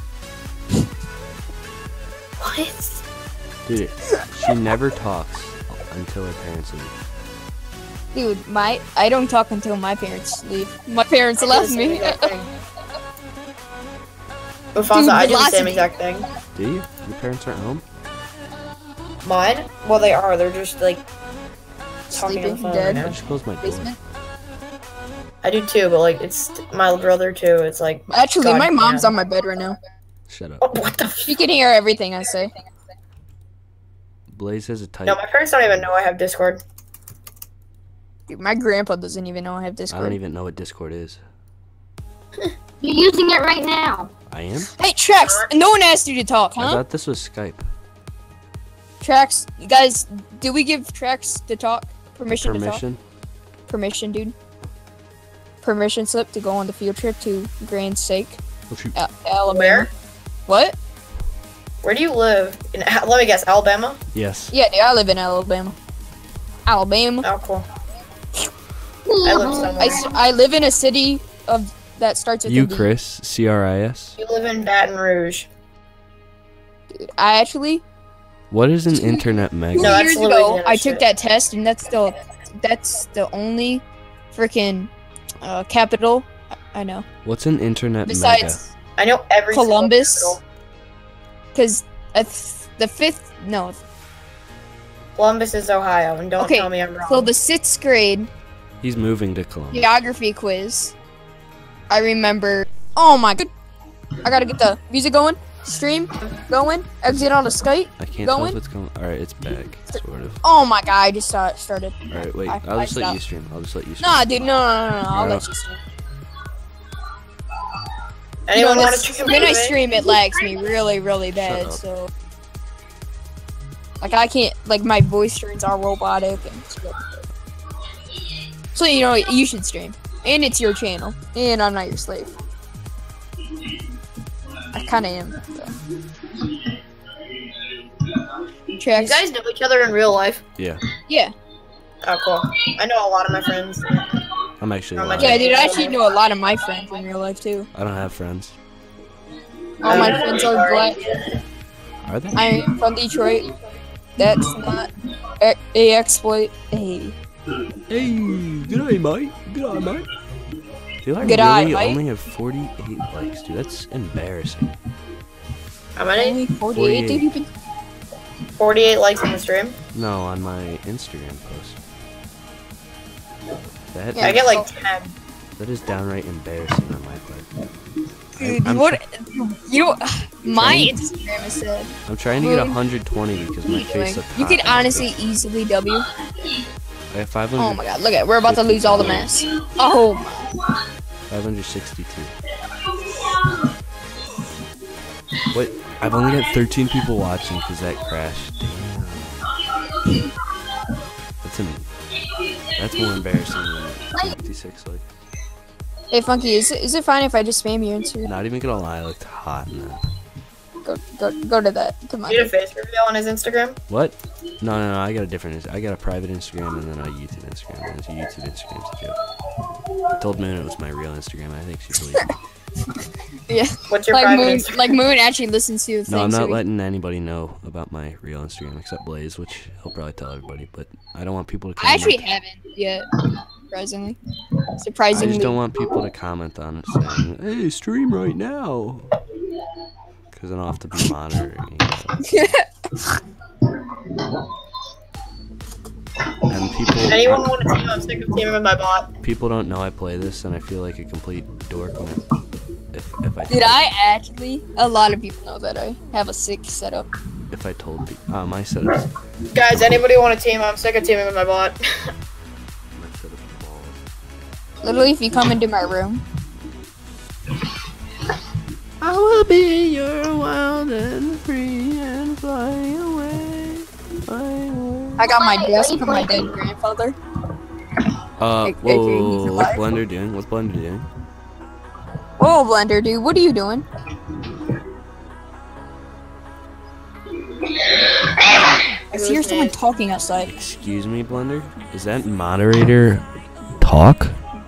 What? Dude, she never talks until her parents leave. Dude, I don't talk until my parents leave. My parents left me. Mufasa, I do the same velocity. exact thing. Do you? Your parents aren't home? Mine? Well, they are. They're just like talking on the Sleeping, phone dead. right I now. just closed my door. Basement. I do too, but like it's my brother too. It's like Actually, God my mom's damn. on my bed right now. Shut up. Oh, what the? She can hear everything I say. Blaze has a type. No, my parents don't even know I have Discord. Dude, my grandpa doesn't even know I have I Discord. don't even know what Discord is. You're using it right now. I am? Hey, Trax! No one asked you to talk, I huh? thought this was Skype. Trax, you guys, do we give Trax to talk? Permission to talk? Permission? Permission, dude. Permission slip to go on the field trip to Grand Stake, Oh, shoot. Alabama. Where? What? Where do you live? Let me guess. Alabama. Yes. Yeah, dude, I live in Alabama. Alabama. Oh, cool. I live somewhere. I live in a city of that starts with You, a D. Chris, CRIS. You live in Baton Rouge. Dude, I actually What is an internet mega? 2 No, that's years ago Louisiana I shit. took that test, and that's the only freaking capital I know What's an internet besides I know every single Columbus. capital. Because the fifth no. Columbus is Ohio, and don't Okay, tell me I'm wrong. So the 6th grade He's moving to Columbus. geography quiz, I remember. Oh my god! I gotta get the music going. Stream going. Exit on the Skype. I can't tell going? if it's going. Alright, it's back, sort of. Oh my god! I just started. Alright, wait. I I'll just let stopped. you stream. I'll just let you stream. Nah, dude, no. I'll No. let you stream. Anyone No, want this- to stream? when I with me? stream, it lags me really bad. up. So, like, I can't. Like, my voice turns all robotic and stuff. So you know, you should stream, and it's your channel, and I'm not your slave. I kind of am. Though. You Trax. guys know each other in real life? Yeah, Yeah. Oh, cool. I know a lot of my friends. I'm actually Oh my lying. Yeah, dude, I actually know a lot of my friends in real life too. I don't have friends. All my friends are black. Are they? I am from Detroit. That's not a exploit. Hey. Hey, good eye, mate. Good eye, mate. Dude, I Good eye, really mate. only have 48 likes, dude. That's embarrassing. How many? Only 48, dude. You've been 48 likes on the stream. No, on my Instagram post. That, Yeah, I get like 10. that is downright embarrassing on my part. Dude, I'm what? You, my Trying- Instagram is said. I'm trying to get Moon, 120 because my face looks You hot could on honestly this. easily W. I have 500, Oh my god, look at, we're about to lose all the mass. Oh my. 562. What? I've only got 13 people watching because that crashed. Damn. That's more embarrassing than 56 likes. Hey Funky, is it fine if I just spam your Instagram? Not even gonna lie, I looked hot in that. Go to that. To my. You did a face reveal on his Instagram? What? No, I got a different. I got a private Instagram and then a YouTube Instagram. And a YouTube Instagram's a joke. I told Moon it was my real Instagram. I think she believed me. Yeah. What's your Like private Moon, Instagram? like Moon actually listens to your things. No, I'm so not he- letting anybody know about my real Instagram except Blaze, which he'll probably tell everybody. But I don't want people to I comment. actually haven't yet. Surprisingly. I Surprisingly. just don't want people to comment on it saying, "Hey, stream right now," because then I'll have to be monitoring. And Anyone want to team? I'm sick of teaming with my bot. people don't know I play this, and I feel like a complete dork when if I Did I actually? A lot of people know that I have a sick setup. if I told people my setup's Guys, anybody want to team? I'm sick of teaming with my bot. my setup's balls. Literally, if you come into my room, I will be your wild and free and fly away. I will I got my desk from my dead grandfather. Whoa, Hey, whoa, he's whoa, what's alive. Blender doing? What's Blender doing? Whoa, Blender, dude, what are you doing? I hear someone talking outside. Excuse me, Blender? Is that moderator talk?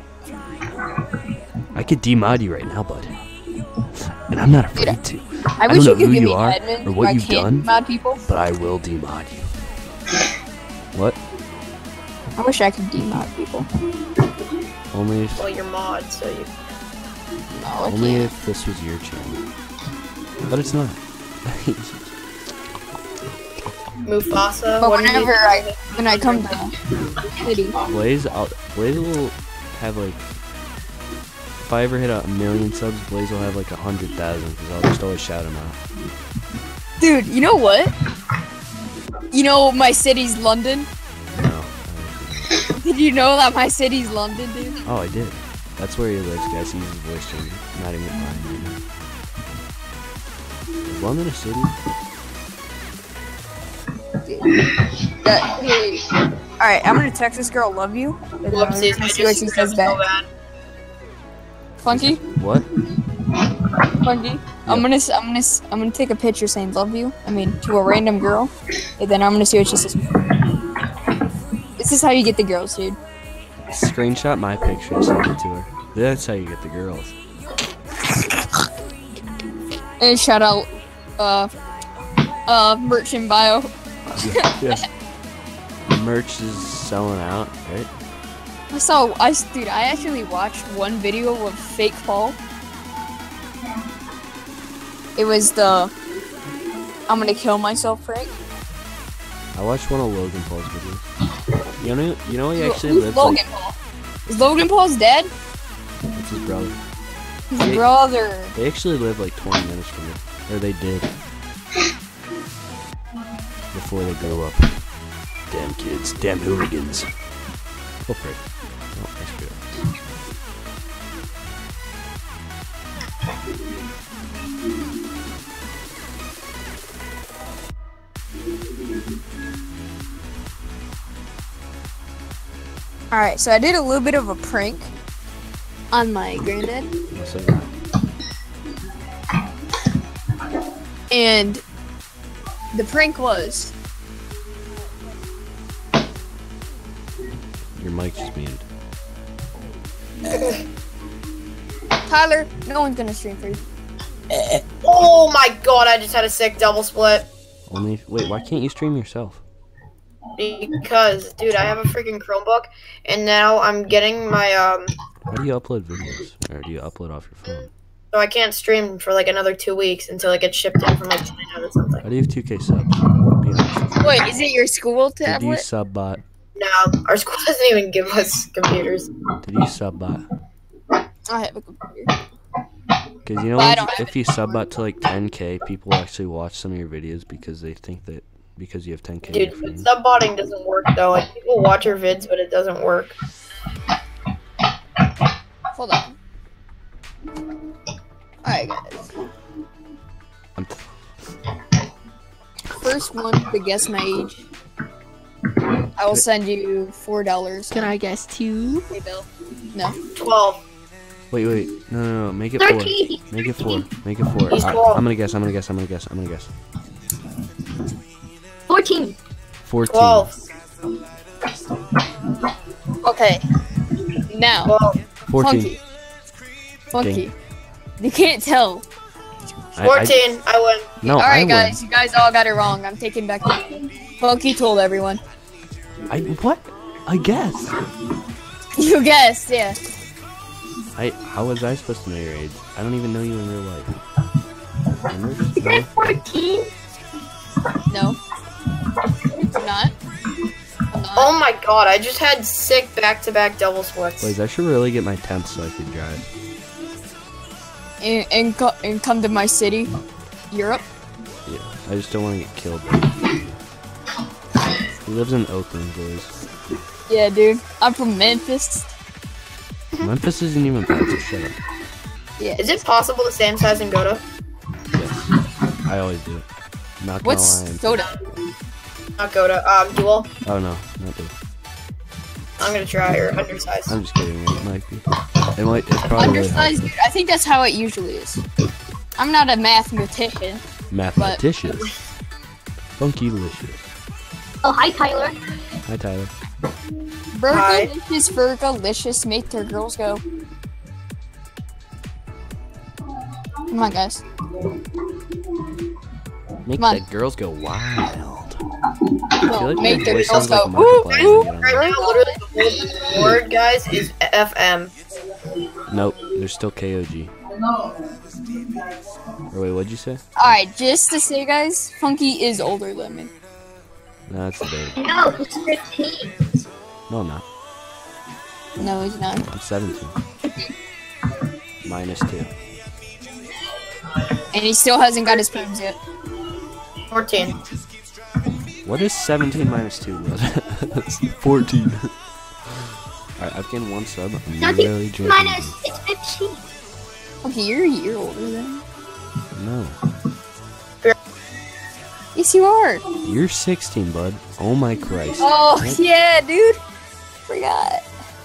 I could demod you right now, bud. And I'm not afraid to. I don't wish know you could who give you me are admin or what so I you've can't done. mod people. But I will demod you. What? I wish I could demod people. Only if, Well, you're mod, so you. No, I only can't. if this was your channel. But it's not. Mufasa. But what did you- when I come to city, Blaze will have like, if I ever hit 1,000,000 subs, Blaze will have like 100,000 because I'll just always shout him out. dude, you know what? You know my city's London. No. Did you know that my city's London, dude? Oh, I did. That's where he lives, guys. He uses voice changer. Not even lying right now. Is London a city? Hey. Alright, I'm gonna text this girl, love you. And then I'm Whoopsies, gonna I see what just she screwed up says so back. bad. Funky? What? Funky? I'm gonna take a picture saying love you. I mean, to a random girl. And then I'm gonna see what she says. This is how you get the girls, dude. Screenshot my picture and send it to her. That's how you get the girls. And shout out, merchant bio. Yeah. Merch is selling out, right? Dude, I actually watched one video of Fake Paul. It was the I'm gonna kill myself prank. I watched one of Logan Paul's videos. You know he actually Who's lives Logan like, Paul? Is Logan Paul's dead? it's his brother. His Yeah. brother. They actually live like 20 minutes from here. Or they did. Before they grew up. Damn kids. Damn hooligans. Oh, frick. Oh, I screwed up. Alright, so I did a little bit of a prank on my granddad. What's that? And the prank was Your mic's just muted. Tyler, no one's gonna stream for you. Oh my god, I just had a sick double split. Only wait, why can't you stream yourself? Because, dude, I have a freaking Chromebook, and now I'm getting my, How do you upload videos? Or do you upload off your phone? so I can't stream for like another 2 weeks until it gets shipped in from like China or How something. do you have 2K subs? Be honest. Wait, is it your school Did you tablet? subbot? No, our school doesn't even give us computers. Did you subbot? I have a computer. Because you know, But I once- don't have if you subbot to like 10K, people will actually watch some of your videos because they think that because you have 10K. Dude, you're famous. subbotting doesn't work though. Like, people watch your vids, but it doesn't work. Hold on. Alright, guys. I'm First one to guess my age. I will send you $4. Can I guess 2? Hey, Bill. No. 12. Wait. No. Make it 4. 13. Make it 4. Make it 4. He's I'm 12. gonna guess. I'm gonna guess. 14. 14. 12. Okay. Now, 12. 14. Funky. You can't tell. 14. I win. No, I Alright, win. guys. You guys all got it wrong. I'm taking back the Funky told everyone. What? I guess. You guessed, yeah. How was I supposed to know your age? I don't even know you in real life. Remember? You No? guys 14? No. I'm not. Oh my god, I just had sick back-to-back double splits. Blaze, I should really get my 10th so I could drive. And come to my city, Europe. Yeah, I just don't want to get killed. He lives in Oakland, boys. Yeah, dude. I'm from Memphis. Memphis isn't even bad, so shut up. Yeah. Is it possible the same size in Goto? Yes, I always do. Not gonna What's lie. soda? Not Goda. Dual. Oh no, not Dual. I'm gonna try, or undersized. I'm just kidding. It might be. It's probably really Undersized, dude. I think that's how it usually is. I'm not a mathematician. Mathematician. Funky-licious. Oh, hi, Tyler. Hi, Tyler. Hi. Virgolicious, make their girls go. Come on, guys. Make Come on. the girls go wild. Go, like make my their voice girls sounds go. like Woo, Markiplier woo. when I get on Right now, literally, the whole word, guys, is FM. Nope, there's still KOG. Or wait, what'd you say? Alright, just to say, guys, Funky is older than me. No, that's the baby. No, he's 15. No, I'm not. No, he's not. I'm 17. -2. And he still hasn't got his perms yet. 14. What is 17 -2? That's 14. Alright, I've gained 1 sub. I'm Nothing really drinking. minus, it's 15. Okay, you're a year older than me. No. Yes, you are. You're 16, bud. Oh my Christ. Oh, What? yeah, dude. Forgot.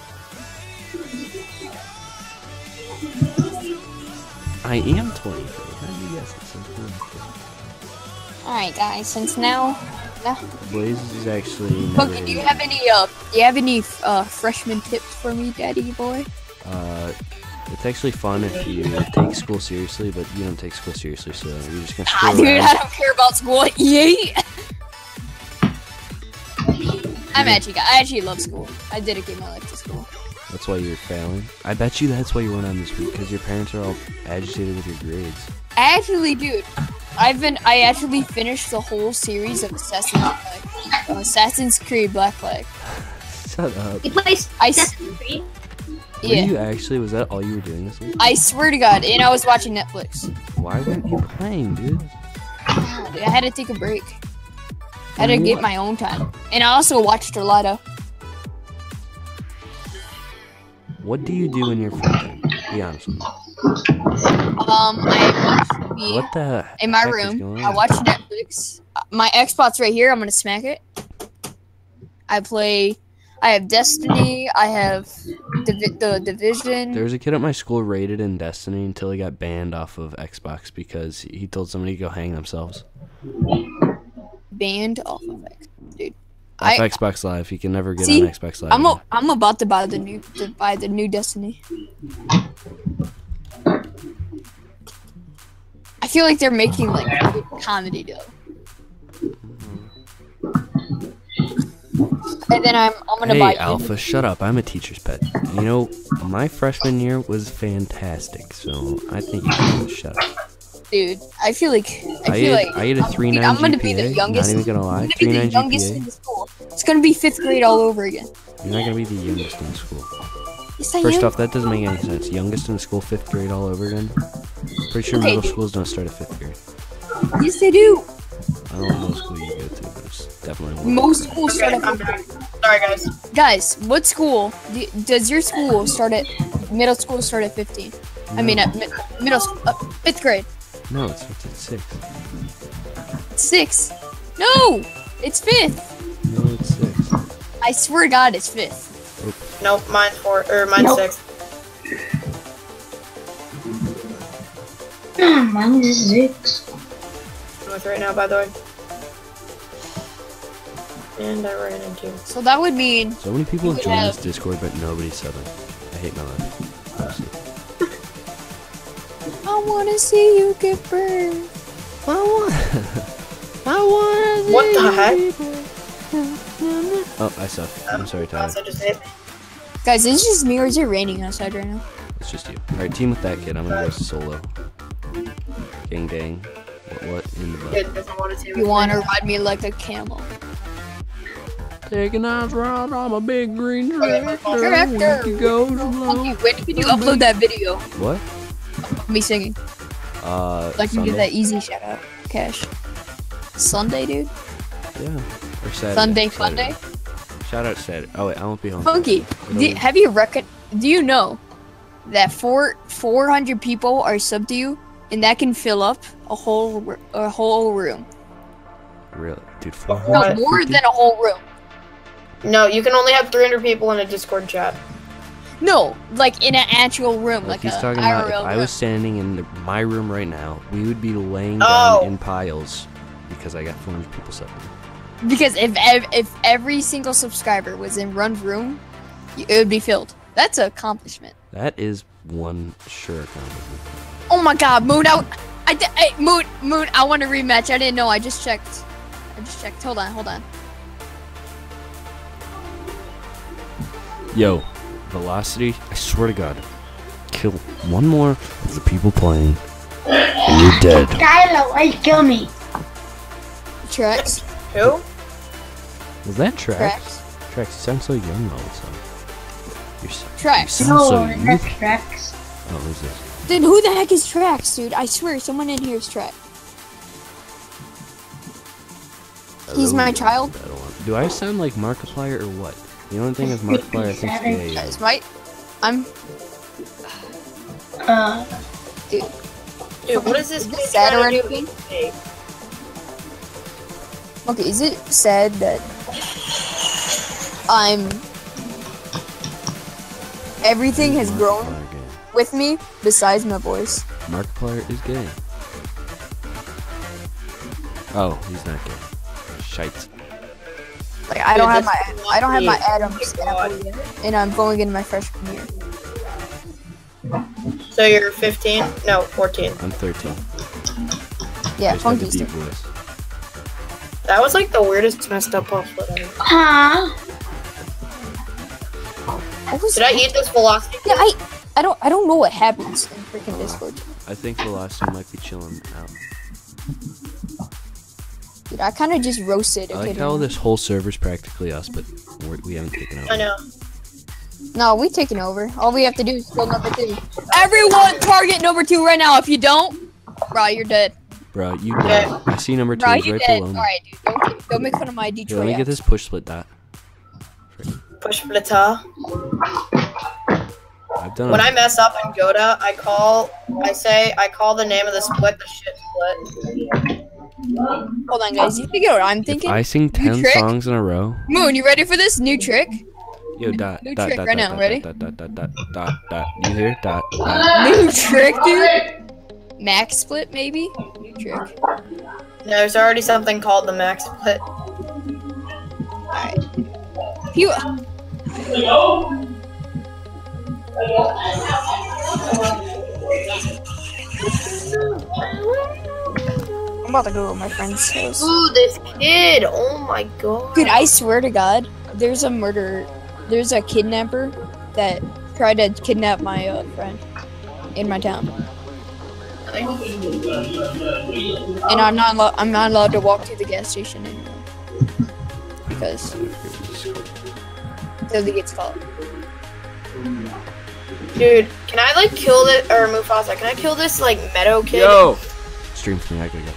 I am 23. How did you guess it's so cool? Alright, guys, since now... Blaze is actually never Funky, do you have any freshman tips for me, daddy boy? It's actually fun if you take school seriously, but you don't take school seriously, so you're just gonna Ah, screw dude, around. I don't care about school. Yay! I actually love school. I dedicate my life to school. That's why you're failing. I bet you that's why you went on this week, because your parents are all agitated with your grades. Actually, dude, I actually finished the whole series of Assassin's Creed Black Flag. Shut up. He plays I- Assassin's Creed. Were Yeah, you actually, was that all you were doing this week? I swear to God, and I was watching Netflix. Why weren't you playing, dude? I had to take a break. I had to get my own time, and I also watched a lot of. What do you do in your free time? Be honest with me. I watch TV What the in my heck is room. going I on? watch Netflix. My Xbox right here. I'm gonna smack it. I have Destiny. I have the Division. There was a kid at my school rated in Destiny until he got banned off of Xbox because he told somebody to go hang themselves. Banned off of X, dude. Off Xbox Live. He can never get See, on Xbox Live. I'm about to buy the new Destiny. I feel like they're making like a good comedy though. And then I'm gonna buy Hey, Alpha, shut up. I'm a teacher's pet. You know, my freshman year was fantastic, so I think you should shut up. dude. I feel like I had a 3.9 I'm gonna GPA. be the youngest. Not even gonna lie. I'm gonna be the 3.9 youngest in GPA. the school. It's gonna be 5th grade all over again. You're not gonna be the youngest in school. Yes, I First am. off, that doesn't make any sense. Youngest in school, 5th grade all over again. Pretty sure Okay, middle dude. schools don't start at 5th grade. Yes, they do. I don't know what school you go to, but it's definitely one. Most schools start Okay, at I'm 5th back. grade. Sorry, guys. Guys, what school does your school start at? Middle school start at 15. I mean, at middle school, 5th grade. No, it starts at 6. 6. No, it's 5th. No, it's 6. I swear to God, it's 5th. Nope, mine's 4, or mine's Nope. 6. Mine's 6. I'm with right now, by the way. And I ran into. So that would mean So many people You have could joined have- this Discord, but nobody's subbing. I hate my life. Honestly. I wanna see you get burned. What the heck? Oh, I suck. I'm sorry, Tyler. I just hit. Guys, is it just me or is it raining outside right now? It's just you. Alright, team with that kid. I'm gonna go solo. Gang dang. What in the butt? It doesn't want to You wanna ride me like a camel? Take a nice ride on my big green Tractor. We could go Okay, slow. when can you upload that video What? of me singing? So I can give Sunday? that easy shout out. Cash. Sunday, dude. Yeah. Or Saturday. Sunday, Saturday. Funday. Shout out Saturday. Oh wait, I won't be home. Funky. Have you do you know that 400 people are subbed to you, and that can fill up a whole room? Really, dude. No, 400. more than a whole room. No, you can only have 300 people in a Discord chat. No, like in an actual room, like he's a talking about if IRL I room. was standing in my room right now, we would be laying Oh. down in piles because I got 400 people set. Because if every single subscriber was in one room, it would be filled. That's an accomplishment. That is one sure accomplishment. Oh my God, Moon! Moon! I want a rematch. I didn't know. I just checked. Hold on. Yo, Velocity, I swear to God, kill one more of the people playing, and you're dead. Skylar, why you kill me? Trex. Who? Was that Trax? Trex. Trax, you sound so young all of a sudden. You Trex. sound so that's youthful. Rex. Oh, who's this? Dude, who the heck is Trex, dude? I swear, someone in here is Trex. He's my child. I don't want. Do I sound like Markiplier or what? The only thing is Markiplier, I think, is Guys, right? I'm. Dude, what is this? Is it kid sad or trying to do? anything? Hey, Okay, is it sad that everything has grown Markiplier gay. with me besides my voice? Markiplier is gay. Oh, he's not gay. Shite. Like I don't have this my is Adams Oh my apple yet, and I'm going into my freshman year. So you're 15? No, 14. I'm 13. Yeah, I just have a Funky's deep too. voice. That was like the weirdest messed up password ever. Huh? What was Did I eat this velocity? Yeah, I don't know what happens in freaking Discord. I think Velocity might be chilling out. Dude, I kind of just roasted. I Okay, like how this whole server's practically us, but we haven't taken over. I know. No, we taking over. All we have to do is kill number 2. Everyone, target number 2 right now. If you don't, bro, you're dead. Bro, you dead. I see number 2 Bro, is you're right dead. below me. All right, dude. Don't make fun of my Here, Detroit. let me get accent. this push split dot. Push splitter. I've done When it. I mess up in Goda, I call the name of the split the shit split. Hold on, guys. You figure what I'm thinking? I sing 10 trick? songs in a row. Moon, you ready for this new trick? Yo, dot, New dot, trick dot, right dot, now, dot, ready? dot, dot, dot, dot, dot, dot. You hear? Dot, dot. New trick, dude. Max split, maybe. New trick. There's already something called the max split. If you. I'm about to go to my friend's house. Ooh, this kid! Oh my god. Dude, I swear to God, there's a murderer. There's a kidnapper that tried to kidnap my friend in my town, and I'm not allowed to walk to the gas station anymore because until he gets caught. Dude, can I like kill this or Mufasa? Can I kill this like meadow kid? Yo! Stream for me, I gotta go.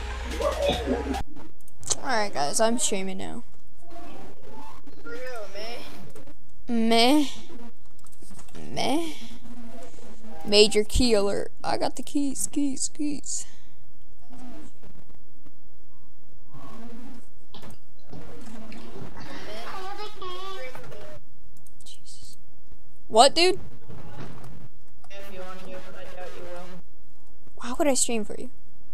All right, guys, I'm streaming now. For who, me? Meh. Major key alert. I got the keys. Jesus. What, dude? If you want to, but I doubt you will. How could I stream for you?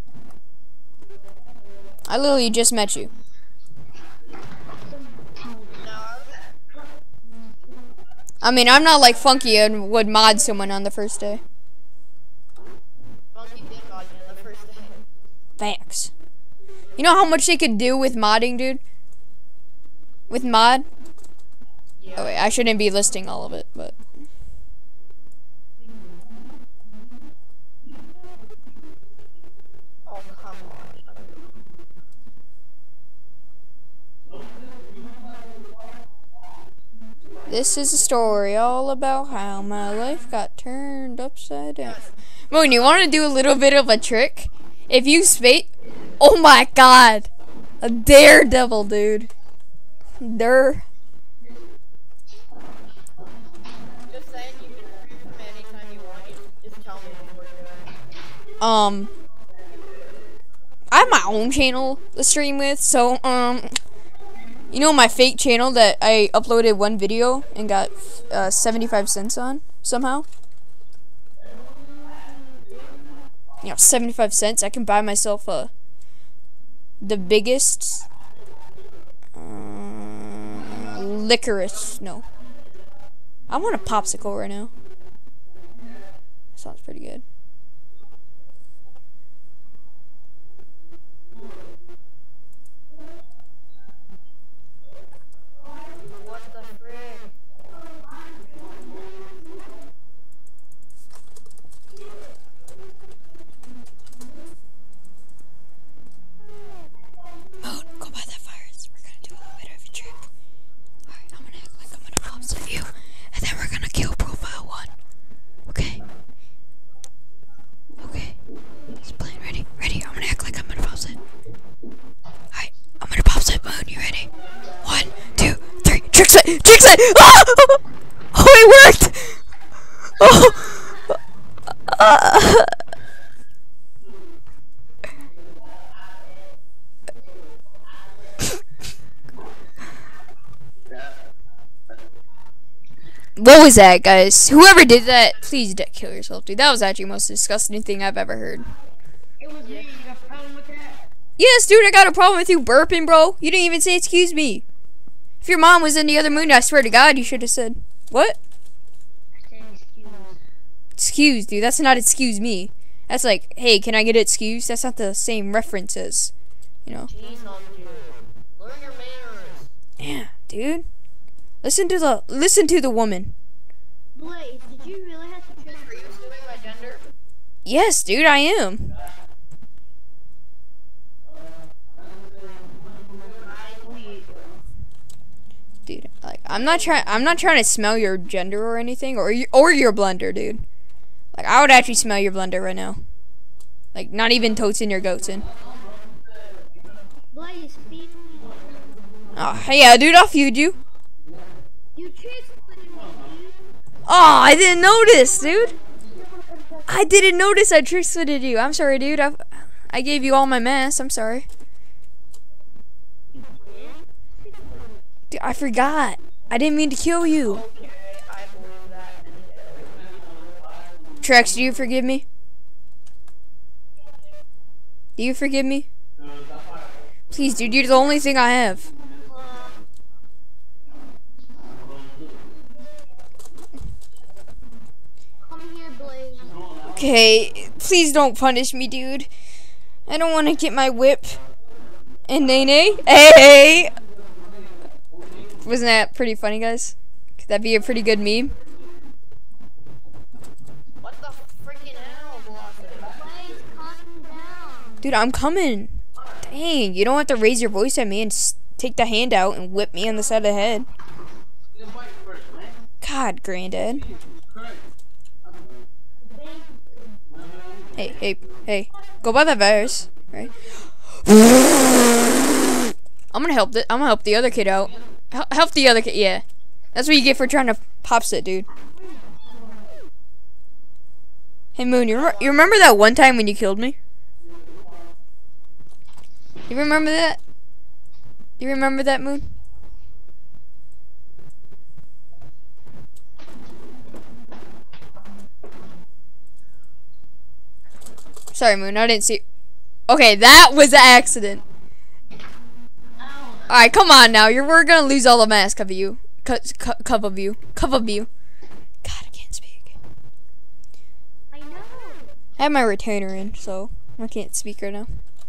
I literally just met you. I mean, I'm not like Funky and would mod someone on the first day. Funky did mod me on the first day. Facts. You know how much they could do with modding, dude? With mod? Oh wait, I shouldn't be listing all of it, but... Oh, come on. This is a story all about how my life got turned upside down. Moon, you want to do a little bit of a trick? If you spate... Oh my god! A daredevil, dude. Just saying you can remove me anytime you want. You just tell me before you do it. have my own channel to stream with. So you know my fake channel that I uploaded one video and got 75 cents on somehow. You know, 75 cents. I can buy myself the biggest licorice. No, I want a popsicle right now. Sounds pretty good. What the frick? Moon, go buy that virus. We're gonna do a little bit of a trip. Alright, I'm gonna act like I'm gonna upset you. And then we're gonna kill profile 1. Okay? Okay. It's playing. Ready? Ready? I'm gonna act like I'm gonna pause it. Alright, I'm gonna pause it, Moon. You ready? 1, 2, 3. Trick set! Trick set! Ah! Oh, it worked! Oh! What was that, guys? Whoever did that, please kill yourself, dude. That was actually the most disgusting thing I've ever heard. It was me. You got a problem with that? Yes, dude, I got a problem with you burping, bro. You didn't even say excuse me. If your mom was in the other moon, I swear to God, you should have said, what? I said excuse. Excuse, dude. That's not excuse me. That's like, hey, can I get excused? That's not the same reference as, you know. Jeez, dude. Learn your manners. Yeah, dude. Listen to the woman. Blaze, did you really have to trick Are you assuming my gender? Yes, dude, I am. Dude, like I'm not trying to smell your gender or anything or your blender, dude. Like I would actually smell your blender right now. Like not even totes in your goats in. Blaze, feed me. Oh, yeah, dude, I'll feed you. You tricked me, dude. Oh, I didn't notice, dude. I didn't notice I trick-footed you. I'm sorry, dude. I gave you all my mass. I'm sorry. Dude, I forgot. I didn't mean to kill you. Okay, I believe that. Trex, do you forgive me? Do you forgive me? Please, dude, you're the only thing I have. Come here, Blaze. Okay, please don't punish me, dude. I don't want to get my whip. And Nene. Hey! Wasn't that pretty funny, guys? Could that be a pretty good meme? What the freaking hell, Velocity? Blaze, calm down. Dude, I'm coming. Dang, you don't have to raise your voice at me and take the hand out and whip me on the side of the head. God, Granddad. Hey. Go buy that virus, right? I'm gonna help the other kid out. Help the other kid, yeah. That's what you get for trying to pop sit, dude. Hey, Moon, you remember that one time when you killed me? You remember that? You remember that, Moon? Sorry, Moon, I didn't see. Okay, that was an accident. Alright, come on now. We're gonna lose all the mask of you. Cup of you. God, I can't speak. I know. I have my retainer in, so I can't speak right now.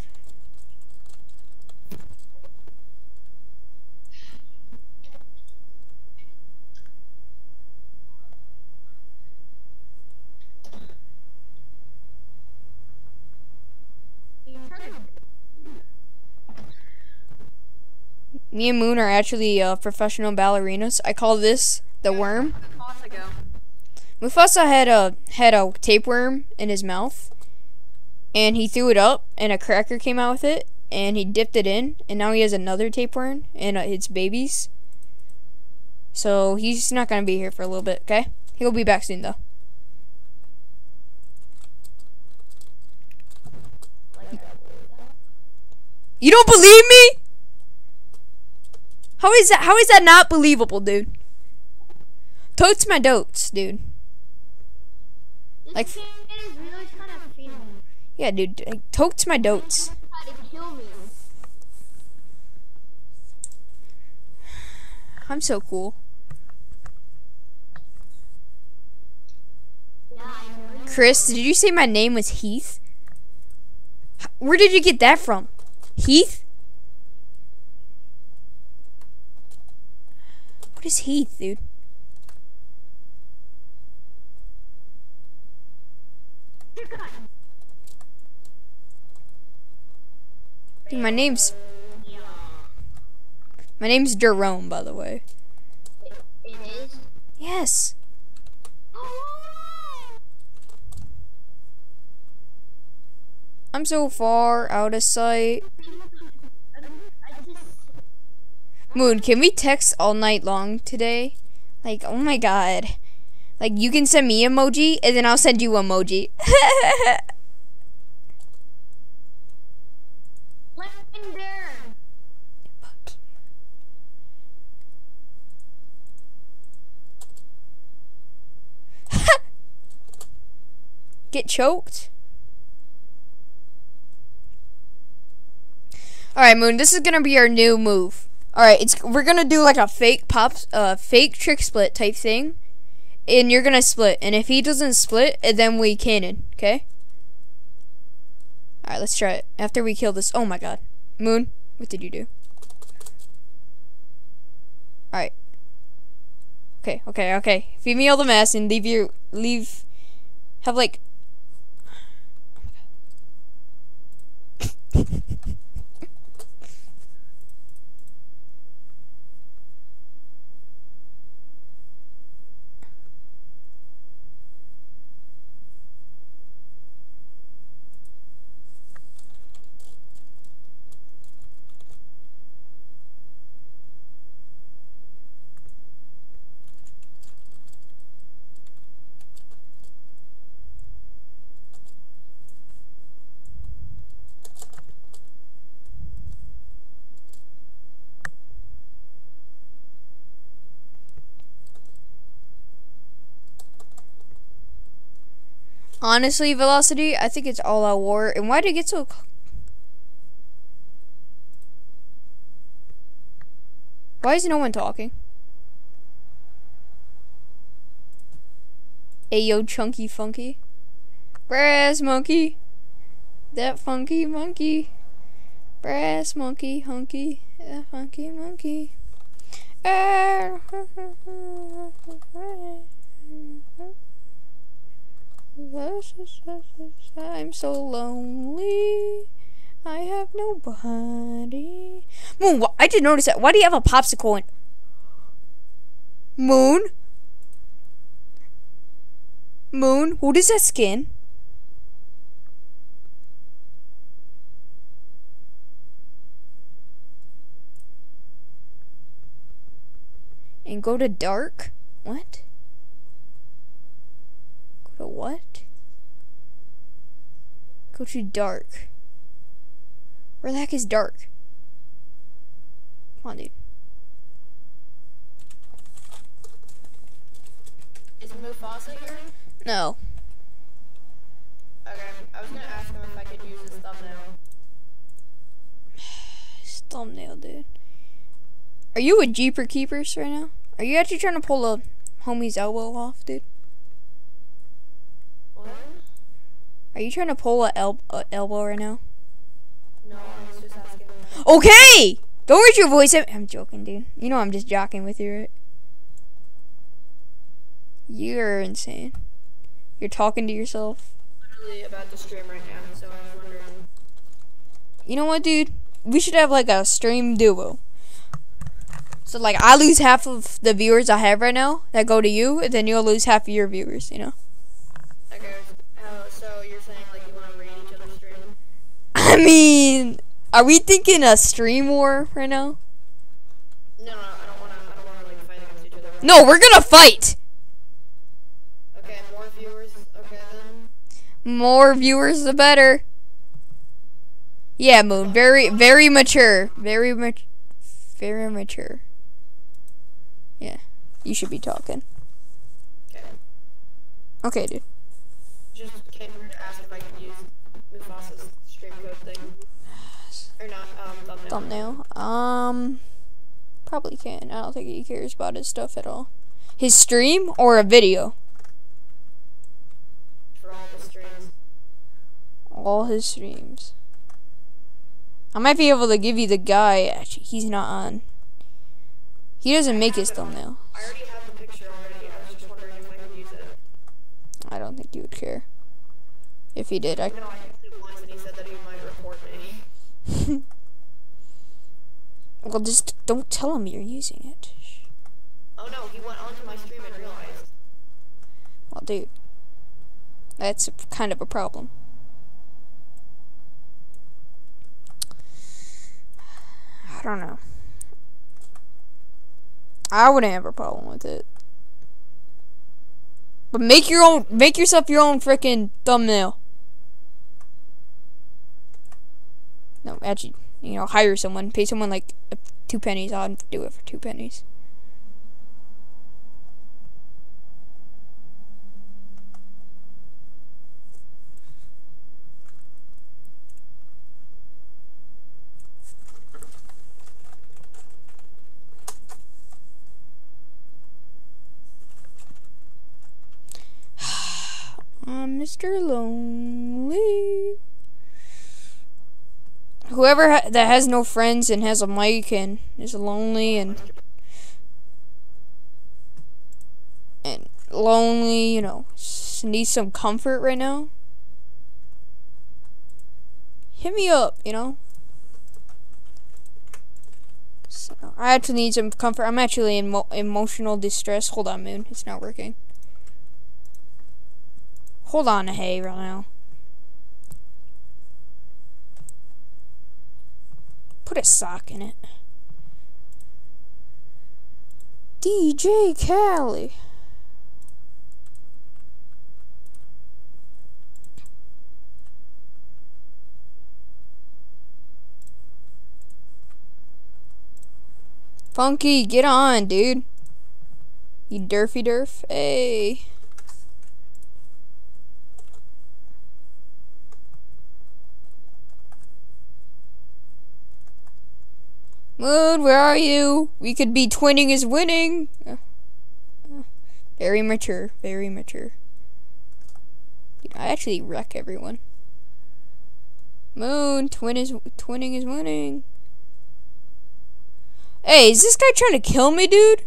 Me and Moon are actually professional ballerinas. I call this the worm. Mufasa had a tapeworm in his mouth, and he threw it up, and a cracker came out with it, and he dipped it in, and now he has another tapeworm, and it's babies. So he's not gonna be here for a little bit, okay? He'll be back soon though. You don't believe me? How is that not believable, dude? Totes my dotes, dude. Like, yeah, dude. Like, totes my dotes. I'm so cool. Chris, did you say my name was Heath? Where did you get that from? Heath? What is Heath, dude? Dude, my name's Jerome, by the way. It is? Yes. I'm so far out of sight. Moon, can we text all night long today? Like, oh my god. Like, you can send me emoji, and then I'll send you emoji. Get choked? Alright, Moon, this is gonna be our new move. Alright, we're gonna do like a fake trick split type thing. And you're gonna split. And if he doesn't split, then we cannon, okay? Alright, let's try it. After we kill this. Oh my god. Moon, what did you do? Alright. Okay. Feed me all the mess and have like honestly, Velocity, I think it's all out war. And why did it get so... Why is no one talking? Ayo, chunky funky. Brass monkey. That funky monkey. Brass monkey, hunky. That funky monkey. I'm so lonely. I have nobody. Moon, I did notice that. Why do you have a popsicle in? Moon? Moon, what is that skin? And go to dark? What? Go to what? Go to dark. Where the heck is dark? Come on, dude. Is Mufasa here? No. Okay, I was gonna ask him if I could use his thumbnail. His thumbnail, dude. Are you a Jeeper Keepers right now? Are you actually trying to pull a homie's elbow off, dude? What? Are you trying to pull a elbow right now? No, I was just asking. Okay! Don't raise your voice at me. I'm joking, dude. You know I'm just joking with you, right? You're insane. You're talking to yourself. Literally about to stream right now, so I was wondering. You know what, dude? We should have like a stream duo. So like I lose half of the viewers I have right now that go to you, and then you'll lose half of your viewers, you know? Okay, so you're saying like you want to raid each other's stream? I mean, are we thinking a stream war right now? No, I don't wanna like fight against each other. No, we're gonna fight! Okay, more viewers, okay then. More viewers the better. Yeah, Moon. Very mature. Very mature. Yeah. You should be talking. Okay. Okay, dude. Just came here to ask if I could use Mufasa's stream code thing. Or not, thumbnail. Thumbnail. Probably can. I don't think he cares about his stuff at all. His stream or a video? For all the streams. All his streams. I might be able to give you the guy. Actually, he's not on. He doesn't make his thumbnail. I already have the picture already. I was just wondering if I could use it. I don't think you would care. If he did, No, I used it once and he said that he might report me. Well, just don't tell him you're using it. Oh no, he went onto my stream and realized. Well, dude, that's kind of a problem. I don't know. I wouldn't have a problem with it. But make yourself your own freaking thumbnail. No, actually, hire someone, pay someone like 2 pennies. I'll do it for 2 pennies. I'm Mr. Lonely. Whoever that has no friends and has a mic and is lonely and lonely, needs some comfort right now. Hit me up, So, I actually need some comfort. I'm actually in emotional distress. Hold on, Moon. It's not working. Hold on, hey, right now. Put a sock in it. DJ Khaled. Funky, get on, dude. You derfy derf. Hey. Moon, where are you? We could be twinning is winning. Very mature. Very mature. Dude, I actually wreck everyone. Moon, twinning is winning. Hey, is this guy trying to kill me, dude?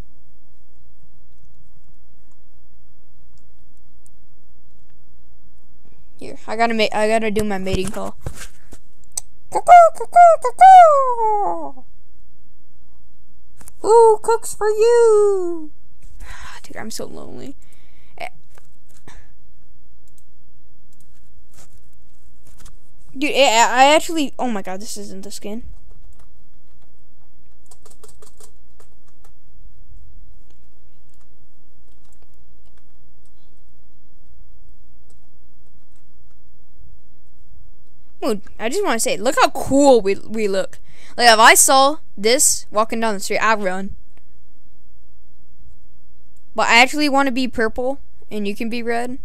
Here, I gotta do my mating call. Cuckoo, cuckoo, cuckoo. Ooh, cooks for you. Dude, I'm so lonely. Dude, I actually... Oh my god, this isn't the skin. Dude, I just want to say, look how cool we look. Like, if I saw this walking down the street, I'd run. But I actually want to be purple, and you can be red.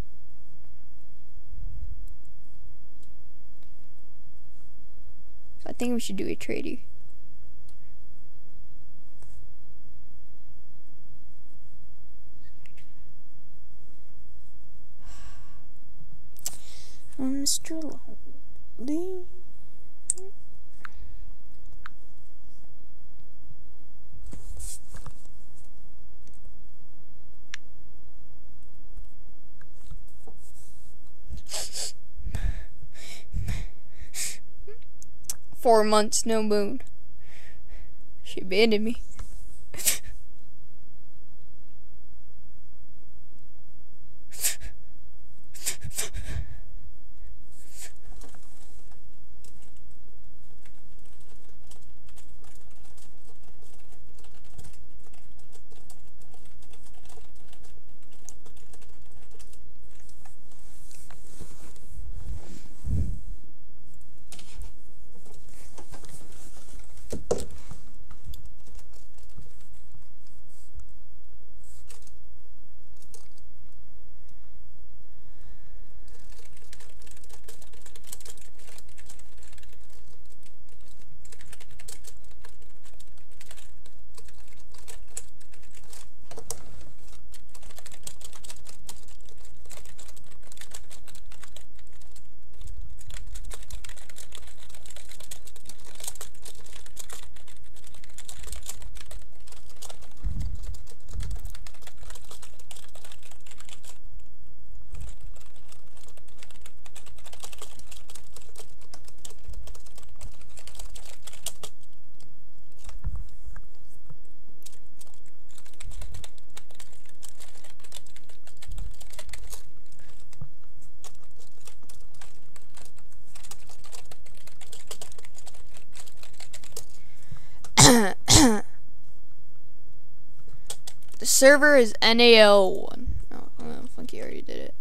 So I think we should do a tradie. Mr. Lonely. 4 months, no moon. She abandoned me. server is NAL1. Oh, Funky already did it.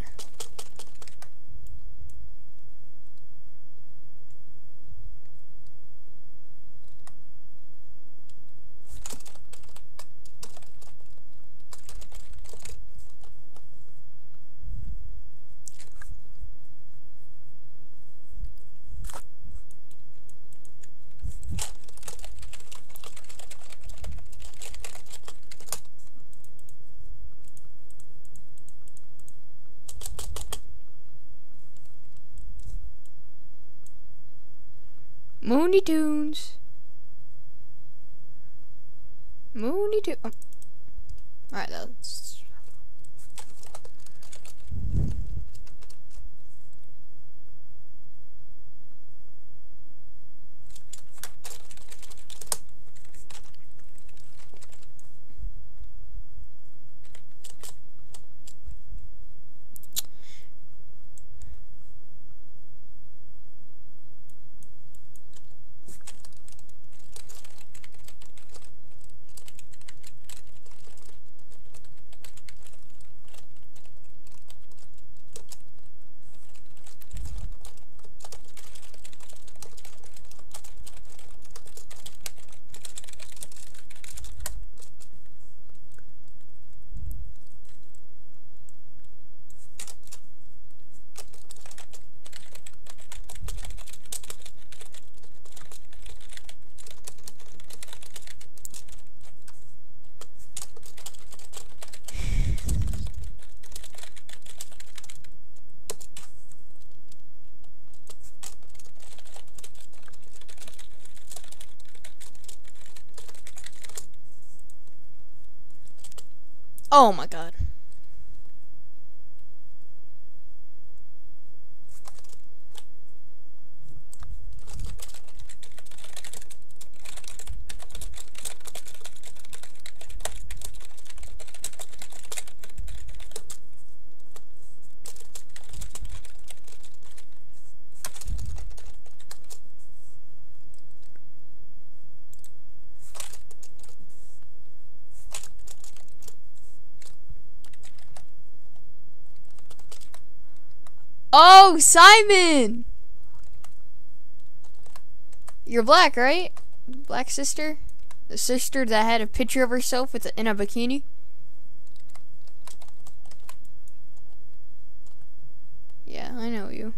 Mooney Tunes. Mooney Tunes. Oh. Alright, that's. Oh my god. Oh, Simon! You're black, right? Black sister? The sister that had a picture of herself in a bikini? Yeah, I know you.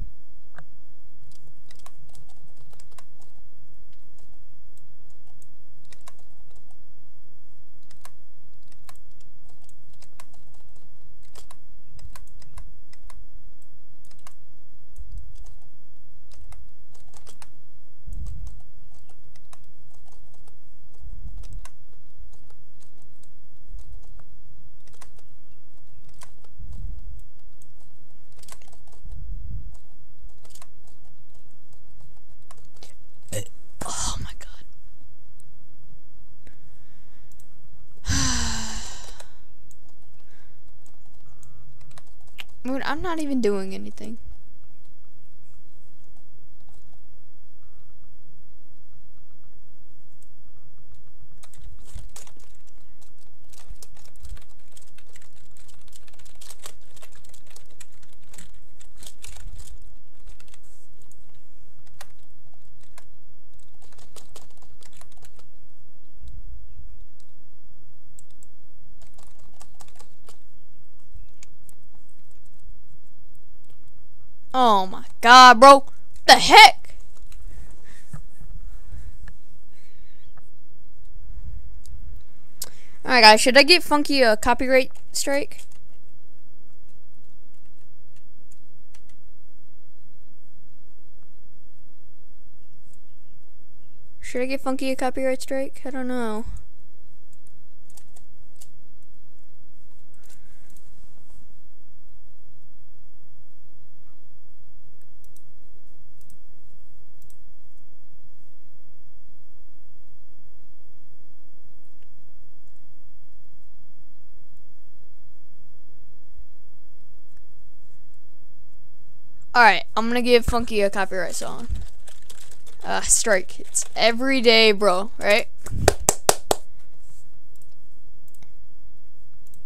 Oh my god. Dude, I'm not even doing anything. Oh my god, bro. What the heck? Alright guys, should I get Funky a copyright strike? Should I get Funky a copyright strike? I don't know. Alright, I'm gonna give Funky a copyright song. Strike. It's every day, bro, right?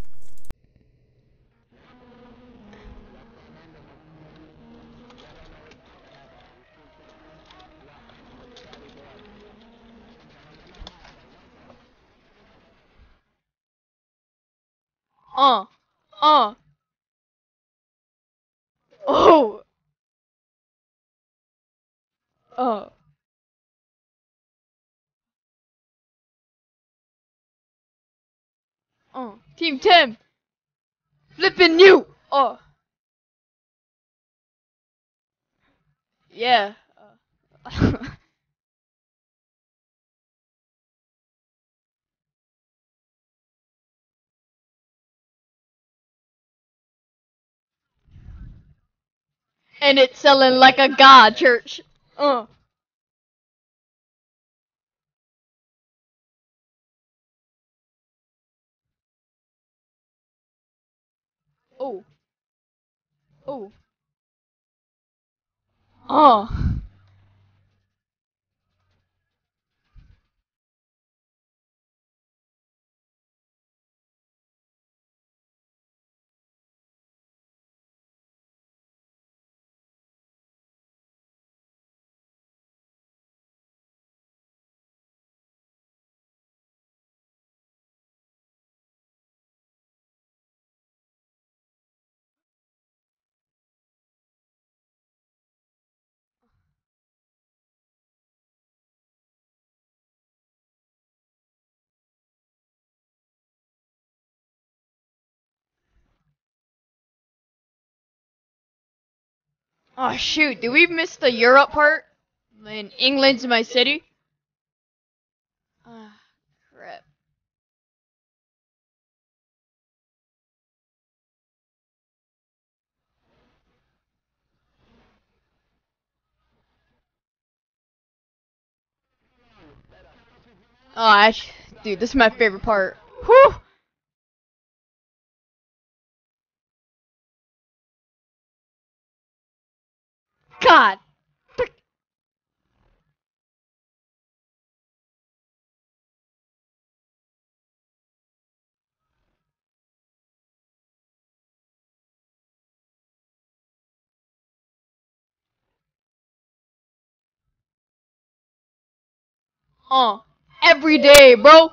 Uh. Oh. Oh. Team 10. Flipping you. Oh. Yeah. And it's selling like a god, church. Oh. Oh. Oh. Oh shoot, did we miss the Europe part? In England's my city? Ah, crap. Oh, dude, this is my favorite part. Whew! God! Every day, bro!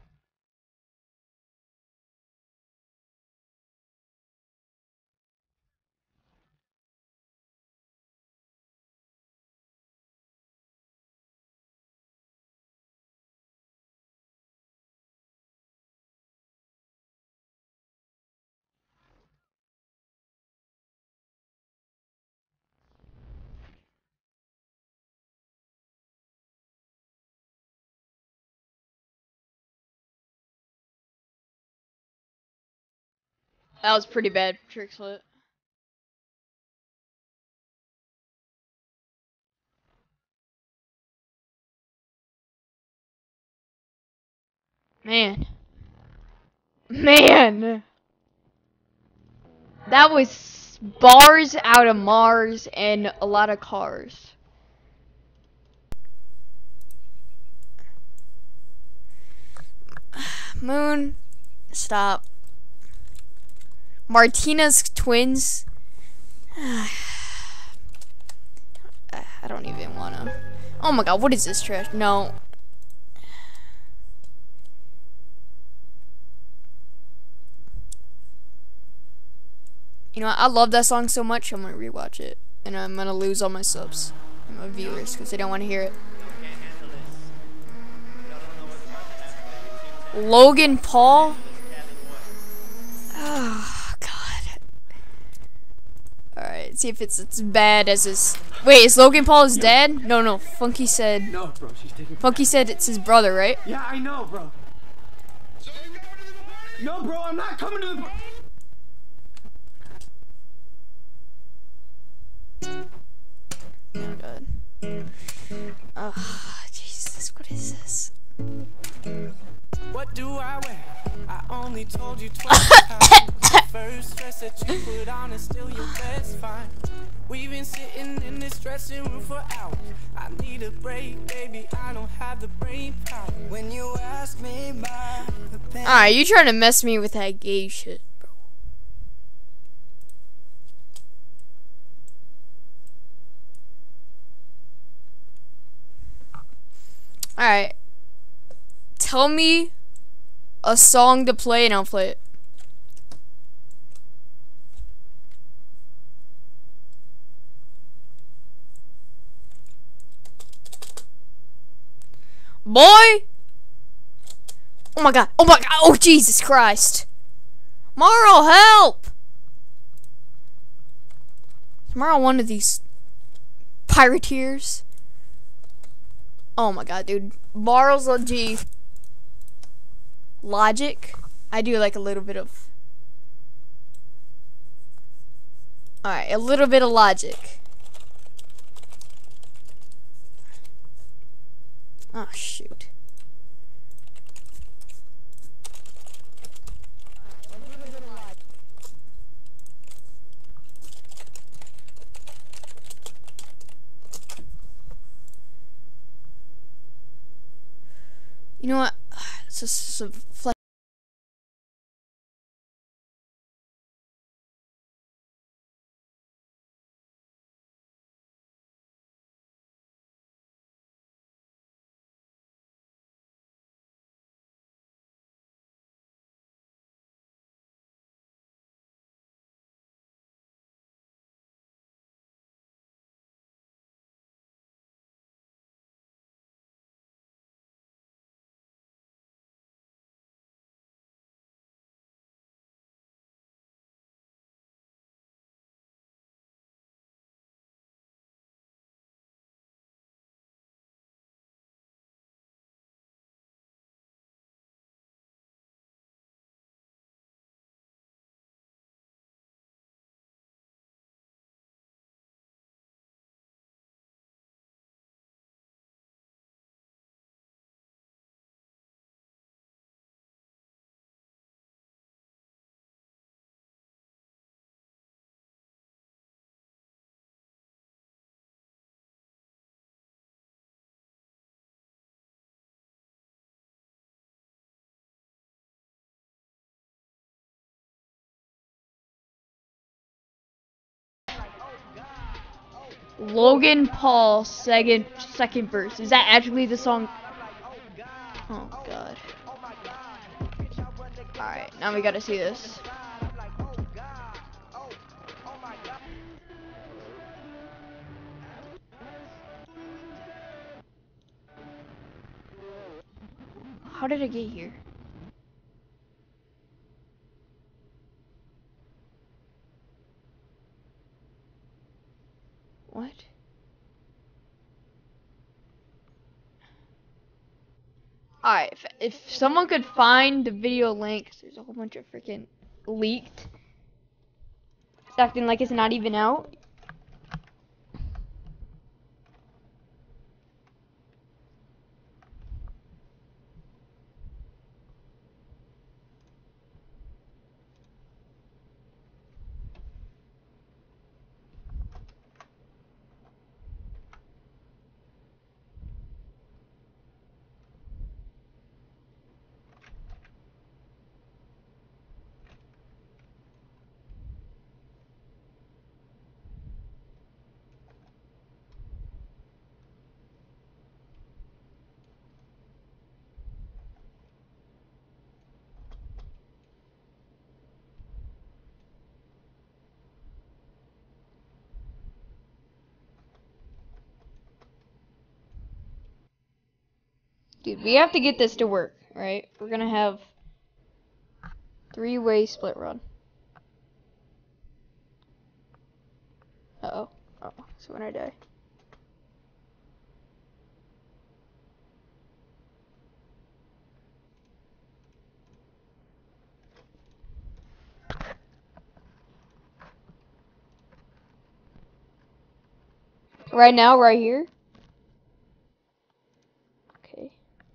That was pretty bad, Trixlet. Man. Man! That was bars out of Mars and a lot of cars. Moon, stop. Martinez twins. I don't even wanna. Oh my god, what is this trash? No. You know what? I love that song so much, I'm gonna rewatch it. And I'm gonna lose all my subs and my viewers because they don't want to hear it. Logan Paul? Oh, God. Alright, see if it's as bad as his... Wait, is Logan Paul his dad? No, Funky said... No, bro, she's taking... Funky said it's his brother, right? Yeah, I know, bro. No, bro, I'm not coming to the... Oh god. Oh, Jesus, what is this? What do I wear? I only told you twice. The first dress that you put on is still your best find. We've been sitting in this dressing room for hours. I need a break, baby. I don't have the brain power. When you ask me my opinion. Alright, you trying to mess me with that gay shit, bro. Alright. Tell me a song to play and I'll play it. Boy! Oh my god. Oh my god. Oh, Jesus Christ. Marl, help! Is Marl one of these pirateers? Oh my god, dude. Marl's OG logic. I do like a little bit of... Alright, a little bit of logic. Oh, shoot. You know what? It's just some flesh. Logan Paul second verse. Is that actually the song? Oh god. Alright, now we gotta see this. How did I get here? What? Alright, if someone could find the video link, 'cause there's a whole bunch of freaking leaked. It's acting like it's not even out. Dude, we have to get this to work, right? We're gonna have 3-way split run. Uh-oh. Oh, so when I die. Right now, right here. Okay.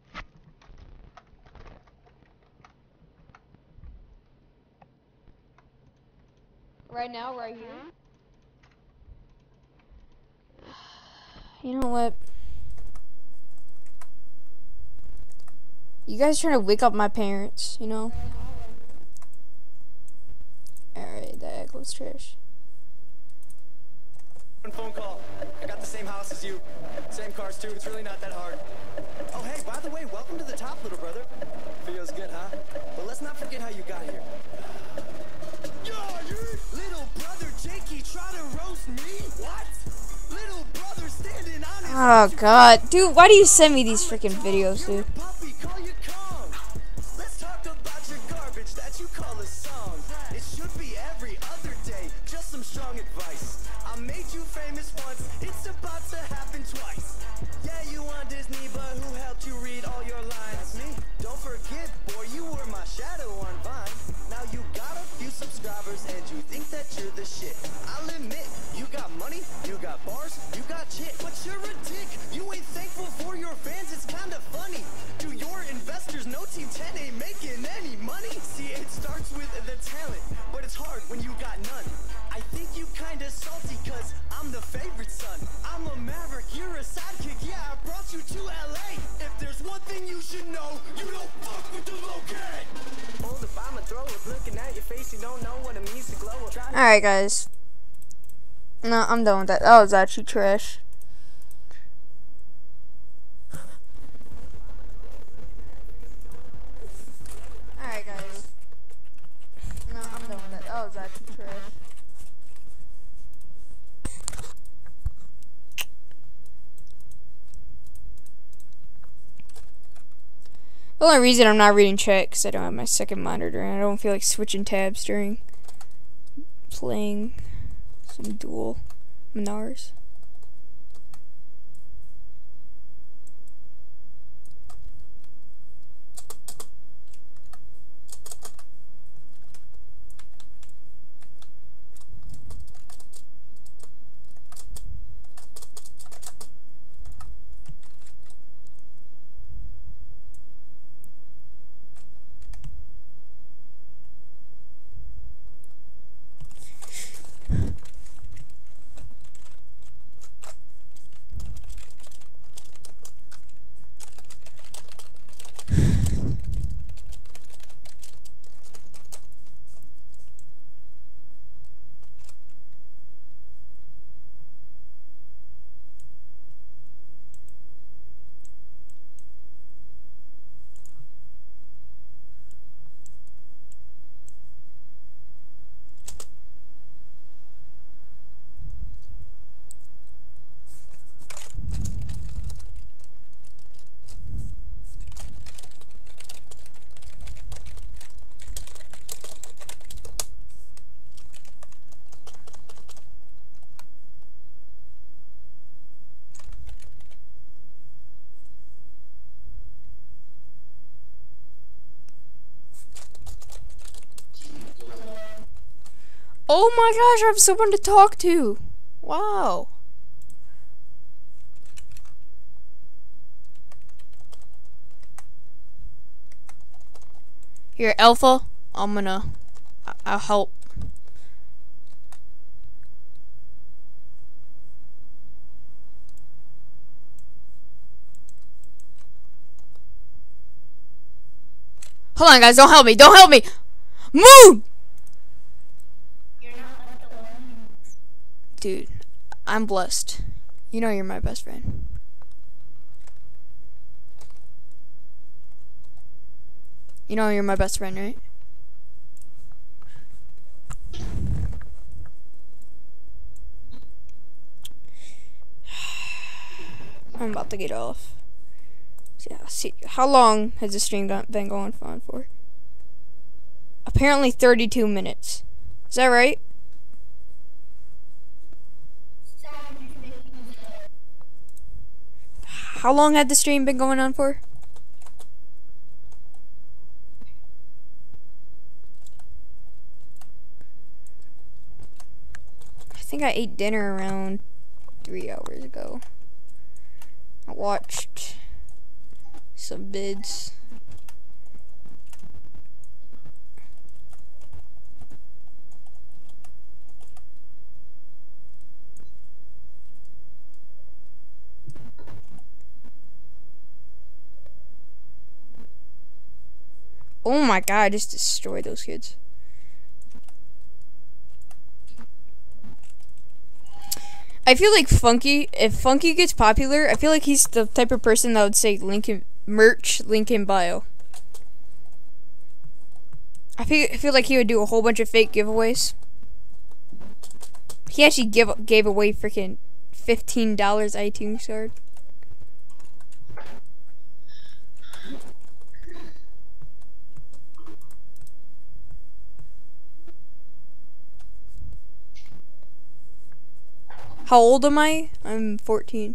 Right now, right here. You know what? You guys trying to wake up my parents, you know? Alright, that echoes trash. Phone call. I got the same house as you. Same cars too. It's really not that hard. Oh hey, by the way, welcome to the top, little brother. Feels good, huh? But let's not forget how you got here. Little brother Jakey try to roast me? What? Little brother Oh god, dude, why do you send me these freaking videos, dude? Let's talk about your garbage that you call a song. It should be every other day, just some strong advice. I made you famous once, it's about to happen twice. Yeah, you on Disney, but who helped you read all your lines? Me? Don't forget, boy, you were my shadow on Vine. Now you got a few subscribers and you think that you're the shit. I'll admit, you got money, you got bars, you got shit, but you're a dick. You ain't thankful for your fans, it's kinda funny. To your investors, no Team 10 ain't making any money. See, it starts with the talent, but it's hard when you got none. I think you kinda salty cause I'm the favorite son. I'm a maverick, you're a sidekick, yeah, I brought you to LA. If there's one thing you should know, you don't fuck with the locate. Hold the bomb and throw it, looking at your face, you don't know what it means to glow up. Alright, guys. No, I'm done with that. That was actually trash. Alright, guys. No, I'm done with that. That was actually trash. The only reason I'm not reading chat is because I don't have my second monitor and I don't feel like switching tabs during playing some dual Menars. Oh my gosh, I have someone to talk to. Wow. Here, Alpha, I'll help. Hold on, guys, don't help me, don't help me. Moon! Dude, I'm blessed. You know you're my best friend. You know you're my best friend, right? I'm about to get off. Yeah, see, how long has the stream been going on for? Apparently 32 minutes. Is that right? How long had the stream been going on for? I think I ate dinner around 3 hours ago. I watched some vids. Oh my god, I just destroyed those kids. I feel like Funky, if Funky gets popular, I feel like he's the type of person that would say merch, link in bio. I feel like he would do a whole bunch of fake giveaways. He actually gave away freaking $15 iTunes card. How old am I? I'm 14.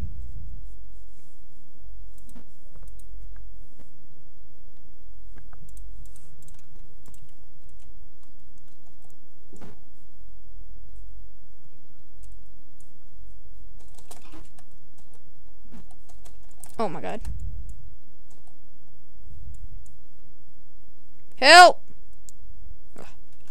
Oh my god. Help! Ugh.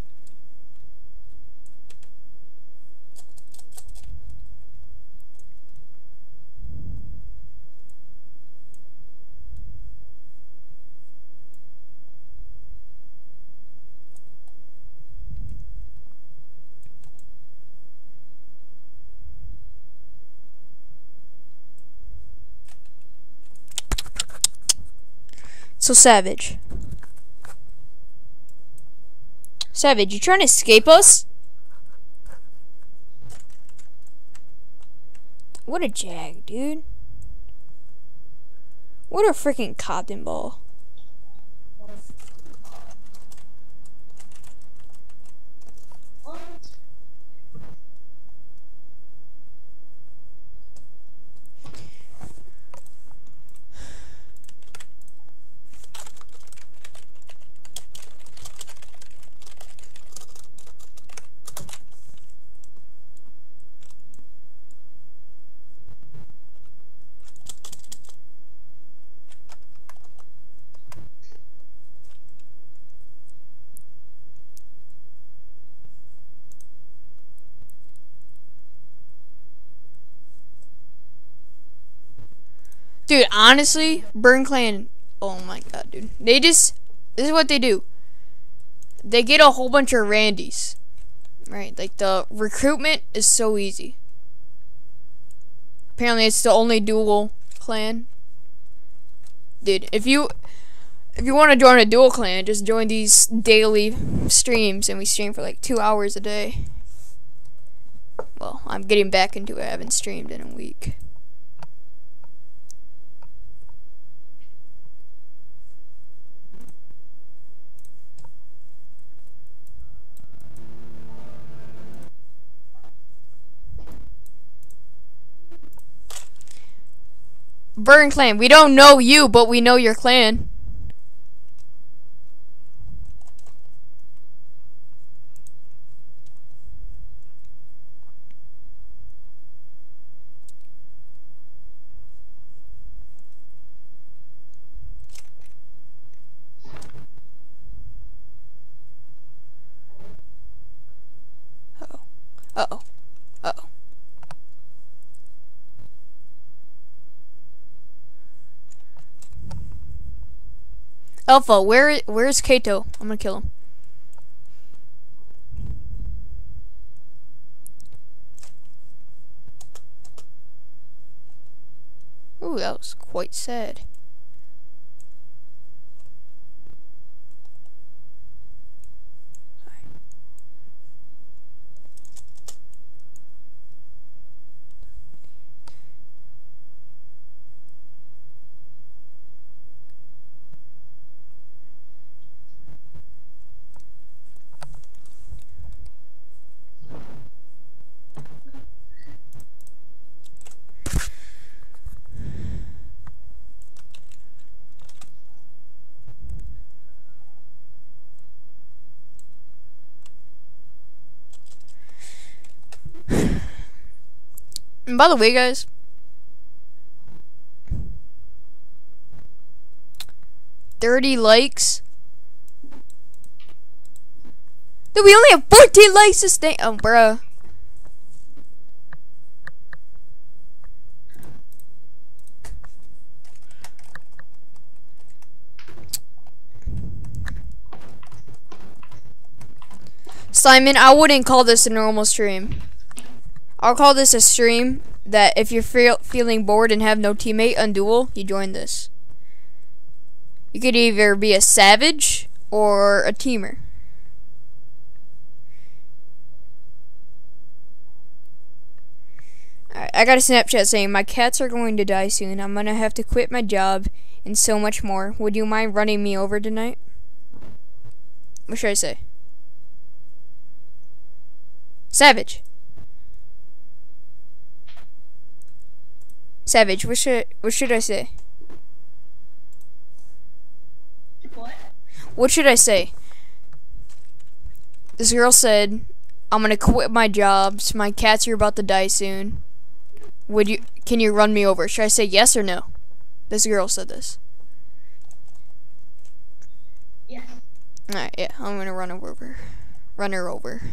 So Savage. Savage, you trying to escape us? What a jag, dude. What a freaking cotton ball. Dude, honestly, Burn Clan, oh my god, dude. This is what they do. They get a whole bunch of Randys. Right, like the recruitment is so easy. Apparently it's the only dual clan. Dude, if you want to join a dual clan, just join these daily streams, and we stream for like 2 hours a day. Well, I'm getting back into it. I haven't streamed in a week. Burn Clan, we don't know you, but we know your clan. Uh-oh. Uh-oh. Uh-oh. Alpha, where's Kato? I'm gonna kill him. Ooh, that was quite sad. And by the way, guys, $30 likes. Dude, we only have 14 likes this thing. Oh, bruh. Simon, I wouldn't call this a normal stream. I'll call this a stream that if you're feeling bored and have no teammate on duel, you join this. You could either be a savage or a teamer. Alright, I got a Snapchat saying, my cats are going to die soon. I'm gonna have to quit my job and so much more. Would you mind running me over tonight? What should I say? Savage. Savage, what should I say? What? What should I say? This girl said, I'm gonna quit my jobs. My cats are about to die soon. Can you run me over? Should I say yes or no? This girl said this. Yes. Alright, yeah, I'm gonna run her over. Run her over.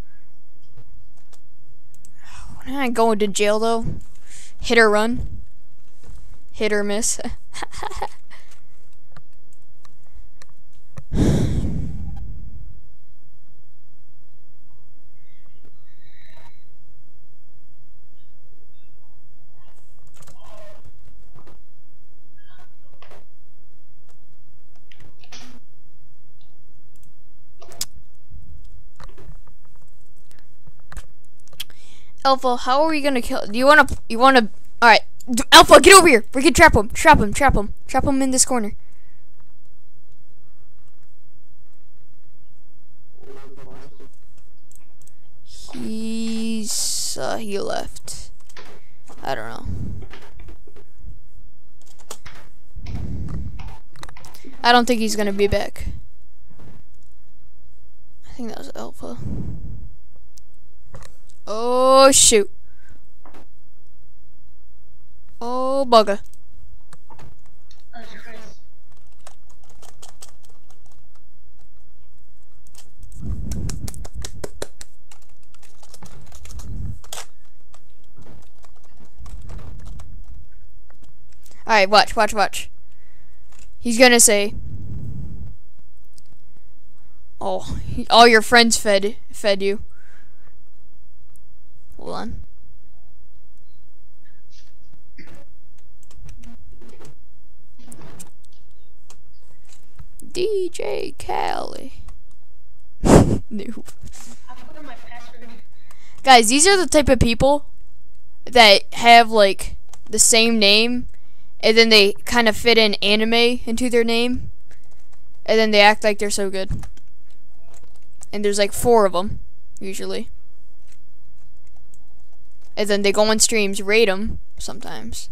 When I go into jail though, hit or run. Hit or miss. Alpha, how are we gonna kill? Do you wanna? All right, Alpha, get over here. We can trap him. Trap him in this corner. He left. I don't know. I don't think he's gonna be back. I think that was Alpha. Oh shoot. Oh bugger. Oh, it's Chris. Alright, watch. He's gonna say, oh, all your friends fed you. Hold on. DJ Cali. Noob. I put in my password. Guys, these are the type of people that have like the same name and then they kind of fit in anime into their name and then they act like they're so good. And there's like 4 of them usually. And then they go on streams, rate them sometimes.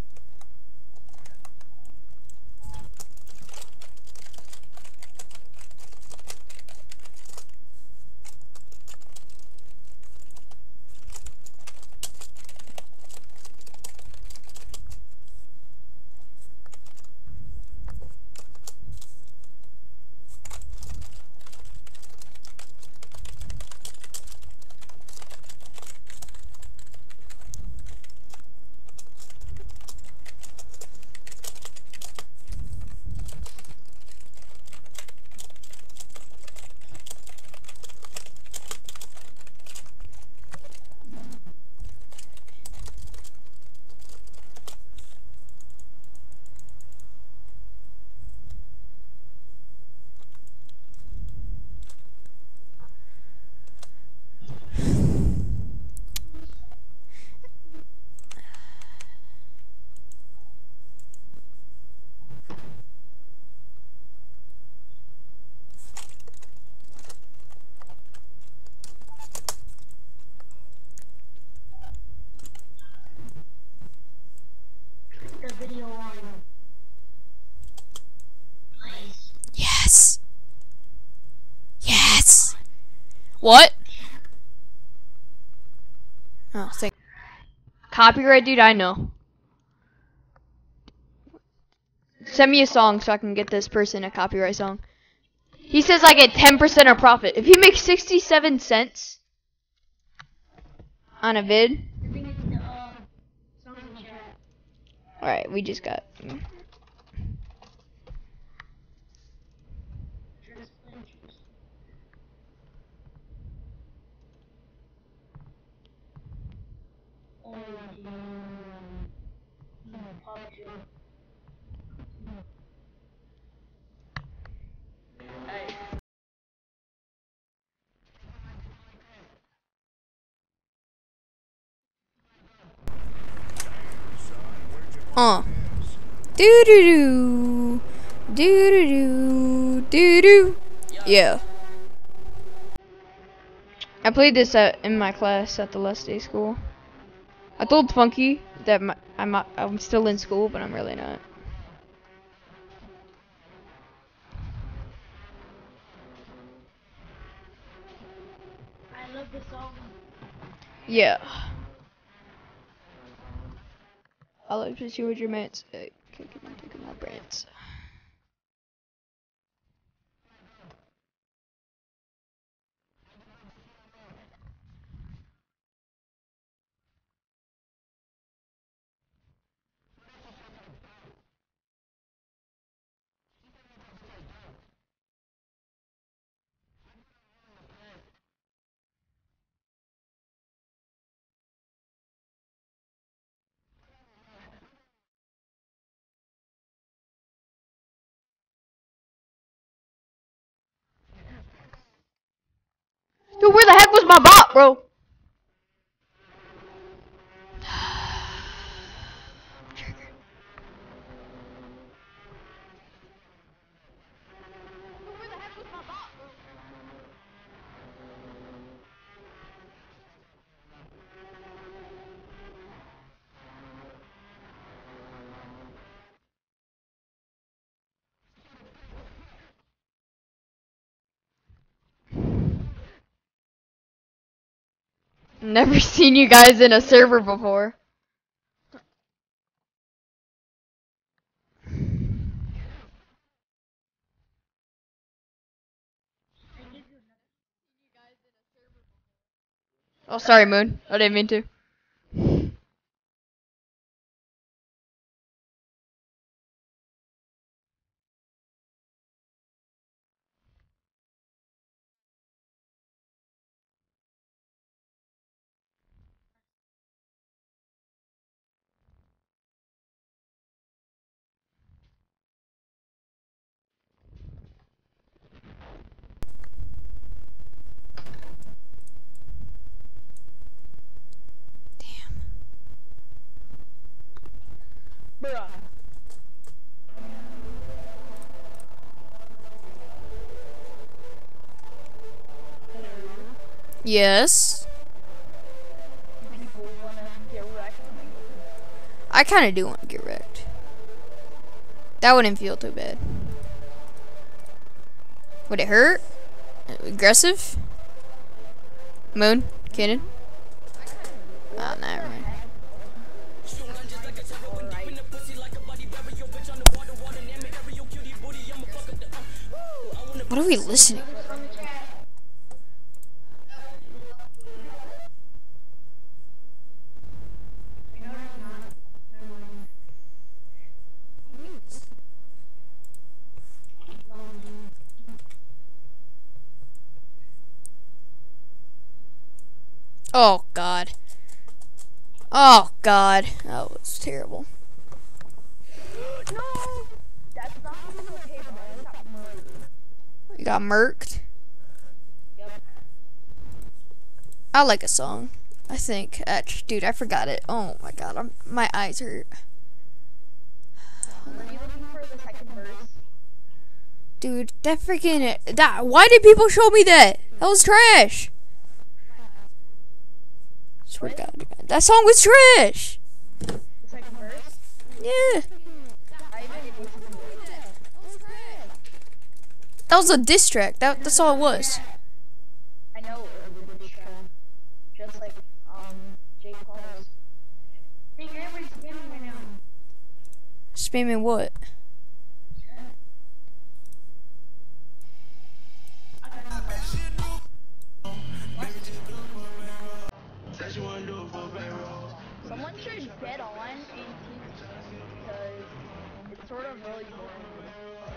The video on. Please. Yes. Yes. What? Oh, thank. Copyright, dude. I know. Send me a song so I can get this person a copyright song. He says I get 10% of profit. If he makes 67 cents on a vid. Alright, we just got. Do do do. Do do do. Do do. Yeah. I played this in my class at the Last Day School. I told Funky that I'm still in school, but I'm really not. I love this song. Yeah. I like to see what your mates kicking and taking my brains. Dude, where the heck was my bot, bro? Never seen you guys in a server before. Oh, sorry, Moon. I didn't mean to. Bruh. Yes. People wanna get wrecked. I kind of do want to get wrecked. That wouldn't feel too bad. Would it hurt? Aggressive? Moon? Cannon? Oh, never mind. What are we listening? Oh God. Oh God. That was terrible. No! That's not okay, bro. I got murdered. You got murked? Yep. I like a song. I think. Dude, I forgot it. Oh my God. My eyes hurt. Are you looking for the second verse? Dude, that freaking... Why did people show me that? That was trash. Swear to God. That song was trash. The second verse? Yeah. I even listened to it. That was a diss track. That's all it was. I know it was a track. Just like, Jake Paul's. Hey, everybody's spamming right now. Spamming what? Someone should get on and teach because it's sort of really boring.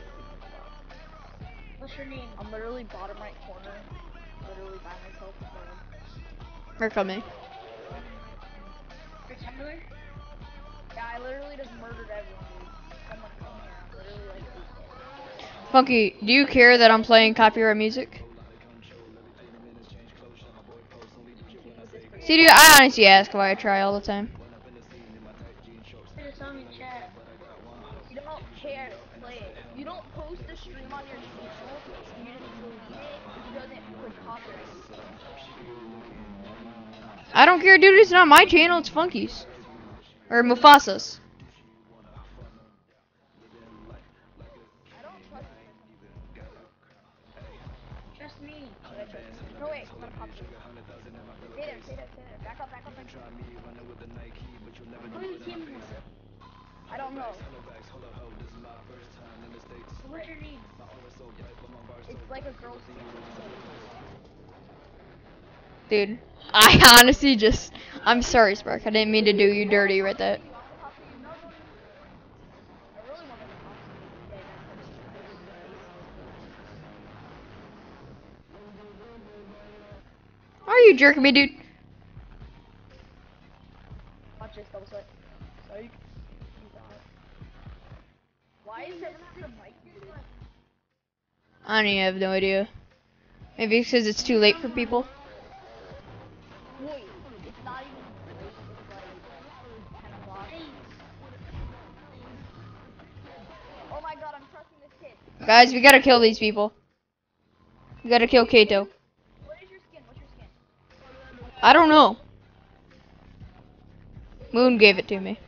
What's your name? I'm literally bottom right corner. Literally by myself. They're coming. You're Timberlake? Yeah, I literally just murdered everyone. Someone come here. I'm literally like Funky, do you care that I'm playing copyright music? See, dude, I honestly ask why I try all the time. saw me chat. You don't care to play it. You don't post the stream on your channel. You just delete it because it would copyright. I don't care, dude. It's not my channel. It's Funky's. Or Mufasa's. Trust me. No, wait. I'm gonna pop you. Stay there, stay there, stay there. Back up, back up, back up. How many teams is it? I don't know. What's your name? It's like a girl's team. Dude, I honestly just... I'm sorry, Spark. I didn't mean to do you dirty right there. Why are you jerking me, dude? Watch this, double swipe. Psych. Why is it the mic? I don't even have no idea. Maybe because it's too late for people. Wait, it's not even late. It's like 10 o'clock. Oh my god, I'm trusting this kid. Guys, we gotta kill these people. We gotta kill Kato. What is your skin? What's your skin? I don't know. Moon gave it to me.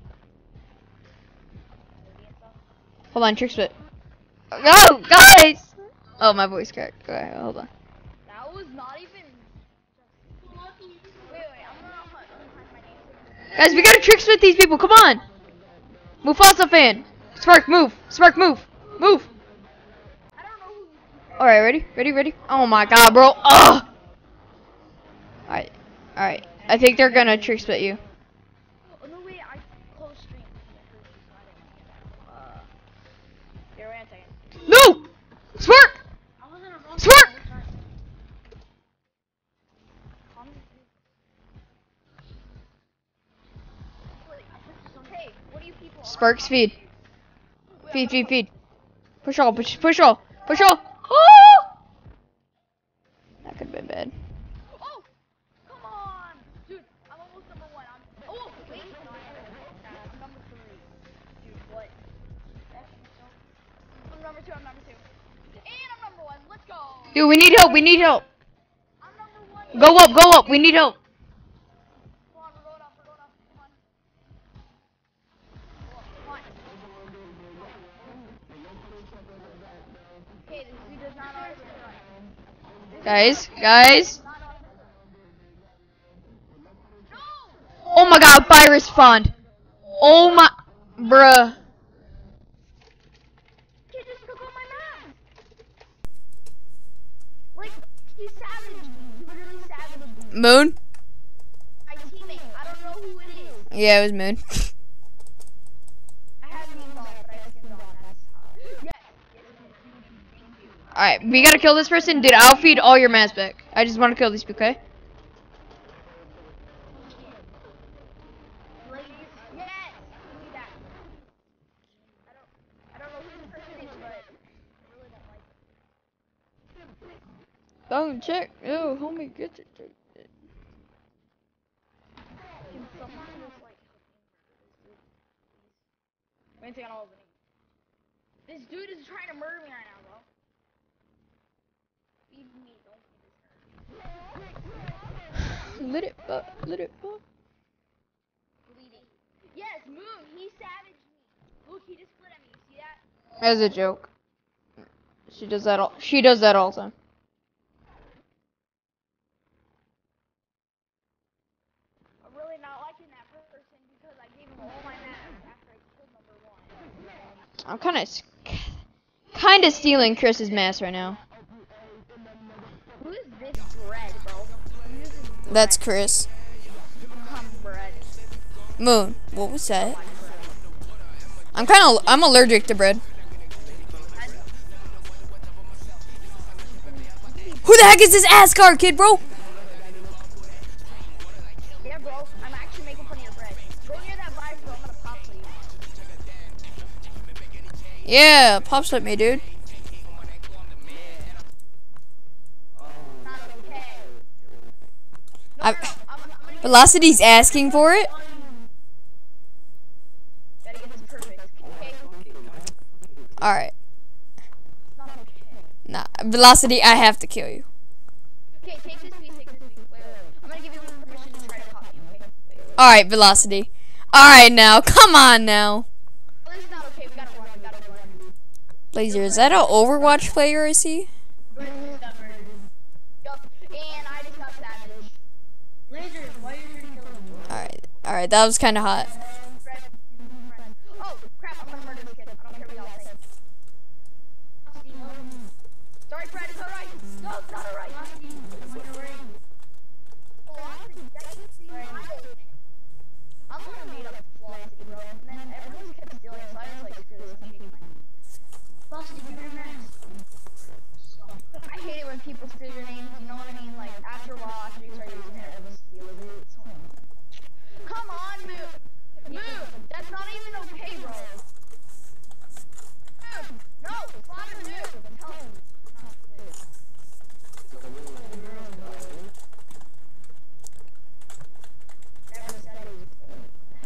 Hold on, trick spit. Go, guys! Oh, my voice cracked. Go ahead, hold on. That was not even. Wait, I'm gonna hunt my name. Guys, we gotta trick spit these people. Come on! Mufasa fan. Spark, move. Spark, move. Move. I don't know who. Alright, ready? Ready, ready? Oh my god, bro. Ugh! Alright, alright. I think they're gonna trick spit you. Oh no, wait, I closed stream. You're anti. No! Spark! Spark! Hey, what do you people? Sparks, feed. Feed, feed, feed. Push all, push all, push all. Oh! That could have been bad. Oh, come on, dude. I'm almost number one. Oh, wait, no, I'm number 3. Dude, what? I'm number 2. I'm number 2. And I'm number 1. Let's go. Dude, we need help, we need help. I'm number 1. Go up, we need help. Come on, we're going up. Come on. Come on. Okay, this dude does not know how to run. Guys. Oh my god, virus spawned. Oh my, bruh. He just took all my mask. Like, he savaged me. He literally savaged me. Moon? My teammate. I don't know who it is. Yeah, it was Moon. I have names on it, but I just don't. Yes. Alright, we gotta kill this person. Dude, I'll feed all your mats back. I just wanna kill these people, okay? Ladies. Yes. Give me that. I don't know who this person is, but I really don't like it. Don't check. Oh, homie, get it. Dude, someone was like. Let me take on all of them. This dude is trying to murder me right now, bro. Feed me, don't feed this Lit it up, lit it up. bleeding. Yes, Moon, he savaged me. Look, he just split at me. You see that? As a joke. She does that all the time. I'm really not liking that person because I gave him all my maps after I killed number 1. I'm kinda stealing Chris's mask right now. Who is this bread, bro? That's Chris. Bread. Moon, what was that? I'm allergic to bread. Who the heck is this Asgard kid, bro? Yeah, bro. I'm actually making fun of your bread. Go near that vibe, bro. I'm gonna pop for you. Yeah, pop slip me, dude. Not okay. Velocity's asking for it. Alright. It's not okay. Nah. Velocity, I have to kill you. Okay, take this piece, take this piece. Wait. I'm gonna give you permission to try to copy, okay? Wait. Alright, Velocity. Alright now. Come on now. Oh, this is not okay. We gotta run. Laser, is that an Overwatch player I see? Yup, and I just got savage. Laser, why are you trying to kill him? Alright, that was kind of hot. Oh, crap, I'm gonna murder this kid. I don't care what y'all think. Sorry, Fred, it's alright. No, it's not alright. I'm gonna meet up with Velocity, bro. And then everyone just kept stealing, so I was like, screw this, I'm changing my name. Velocity, give me your mask. I hate it when people steal your names, you know what I mean? Like, after a while, after you start using it, everyone steals it. It's so annoying. Come on, Moo! Moo! That's not even okay, bro. Moo! No! Slaughter Moo! Tell him. Never said it was cool.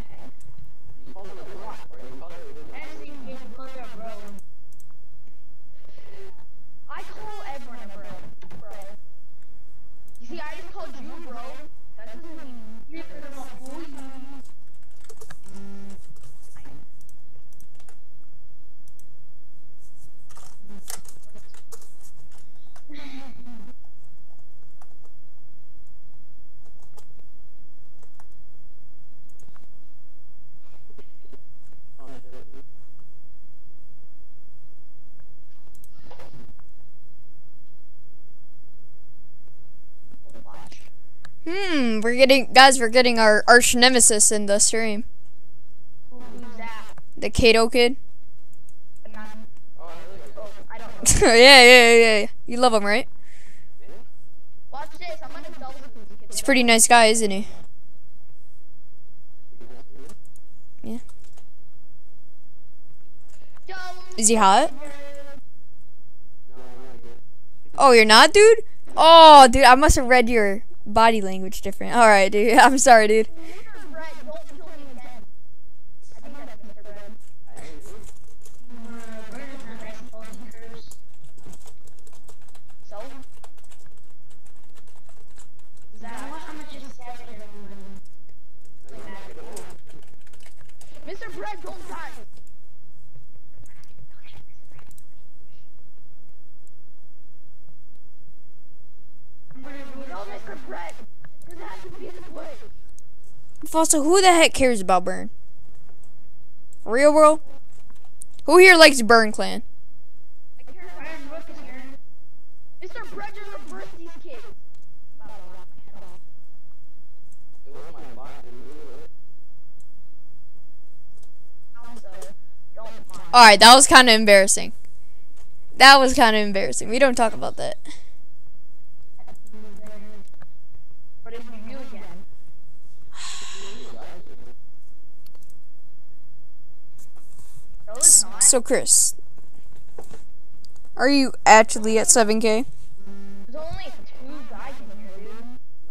I call everyone a bro. You see, I just called you bro. That doesn't mean you're gonna fool you. we're getting our arch nemesis in the stream. Who's that? The Kato kid. I don't know. yeah. You love him, right? Watch this. I'm gonna double this kid. He's a pretty nice guy, isn't he? Yeah. Is he hot? Oh, you're not, dude? Oh, dude, I must have read your body language different. Alright, dude. I'm sorry, dude. Mr. Bread, don't kill me again. I think that's Mr. Bread. So? Is that how much is Mr. Bread, don't die. No, Mr. Bread. This has to be this way. Also, who the heck cares about Burn? For real, bro? Who here likes Burn Clan? I care if Iron Rook is here. Mr. Bread, just reverse these kids. Alright, that was kind of embarrassing. That was kind of embarrassing. We don't talk about that. But if you do again. No, it's not. So, Chris, are you actually at 7K? There's only 2 guys in here, dude.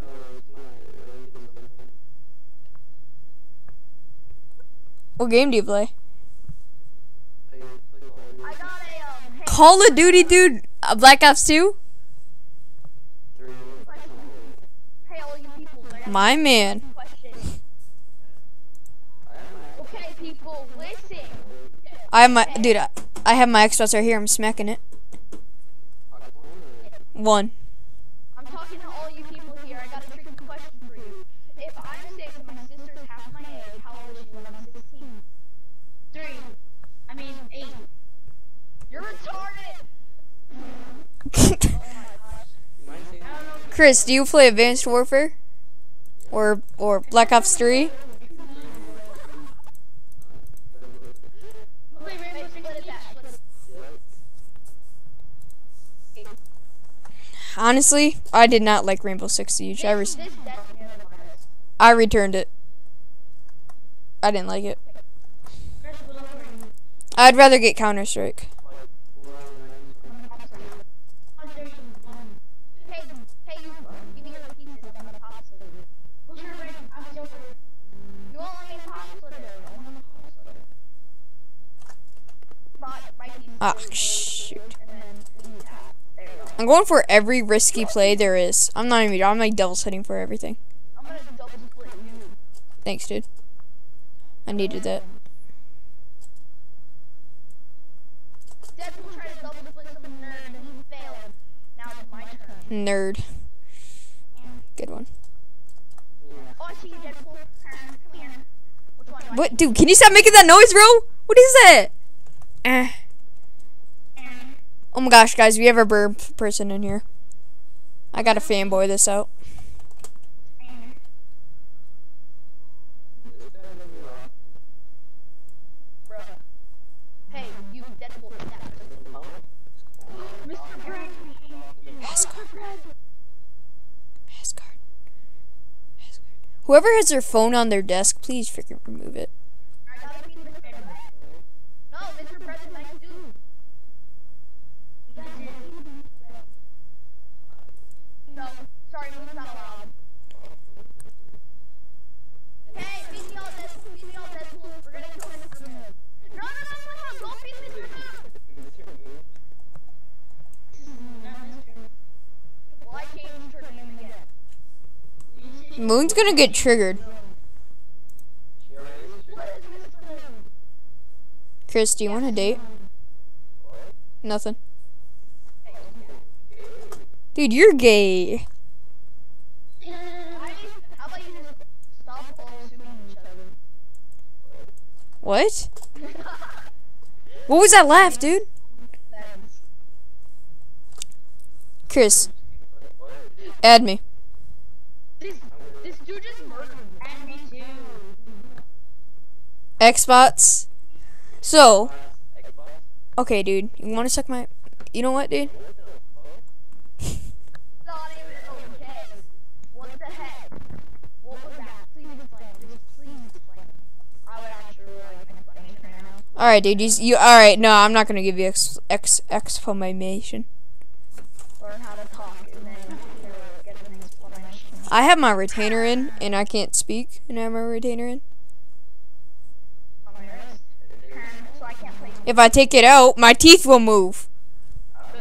What game do you play? I got a, hey, Call of Duty, dude. Black Ops 2? hey, all you people. I got My man. a question. Okay, people, listen. I have my dude. I have my Xbox right here. I'm smacking it. 1. I'm talking to all you people here. I got a tricky question for you. If I'm 6 and my sister's half my age, how old is she when I'm 16? 3. I mean, 8. You're retarded! Chris, do you play Advanced Warfare? Or Black Ops 3? Honestly, I did not like Rainbow Six Siege. I returned it. I didn't like it. I'd rather get Counter-Strike. Hey, you give me your pieces. I'm gonna pop split it. What's your rank? I'm silver. You won't let me pop split it. I want to pop split it. My piece. Ah, shoot. I'm going for every risky play there is. I'm like double setting for everything. I'm gonna double split you. Thanks, dude. I needed that. Deadpool tried to double split some nerd and he failed. Now it's my turn. Nerd. Good one. Oh, I see you, Deadpool. Come here. Which one do I What, dude? Can you stop making that noise, bro? What is that? Oh my gosh, guys, we have a burp person in here. I gotta fanboy this out. Bruh. Hey, you Deadpool. Mr. Brad. Asgard. Whoever has their phone on their desk, please freaking remove it. I gotta feed Mr. Brad. No, Mr. Brad's a nice dude. No, sorry, Moon's not allowed. Hey, feed me all Deadpool. We're gonna kill Mr. Moon. No, don't feed Mr. Moon. Well, I changed her name again. Moon's gonna get triggered. What is Mr. Moon? Chris, do you want a date? Nothing. Dude, you're gay. How about you just stop all assuming each other? What? What was that laugh, dude? Chris, add me. This dude just murdered me. And me too. Xbox. So, okay, dude, you want to suck my? You know what, dude? Not even okay. What the heck? What was that? Please explain. Please explain. I would actually like an explanation right now. All right, dude. You. All right. No, I'm not gonna give you explanation. Learn how to talk and then get an explanation. I have my retainer in, and I can't speak, and I have my retainer in. On my wrist. So I can't play. If I take it out, my teeth will move. Good.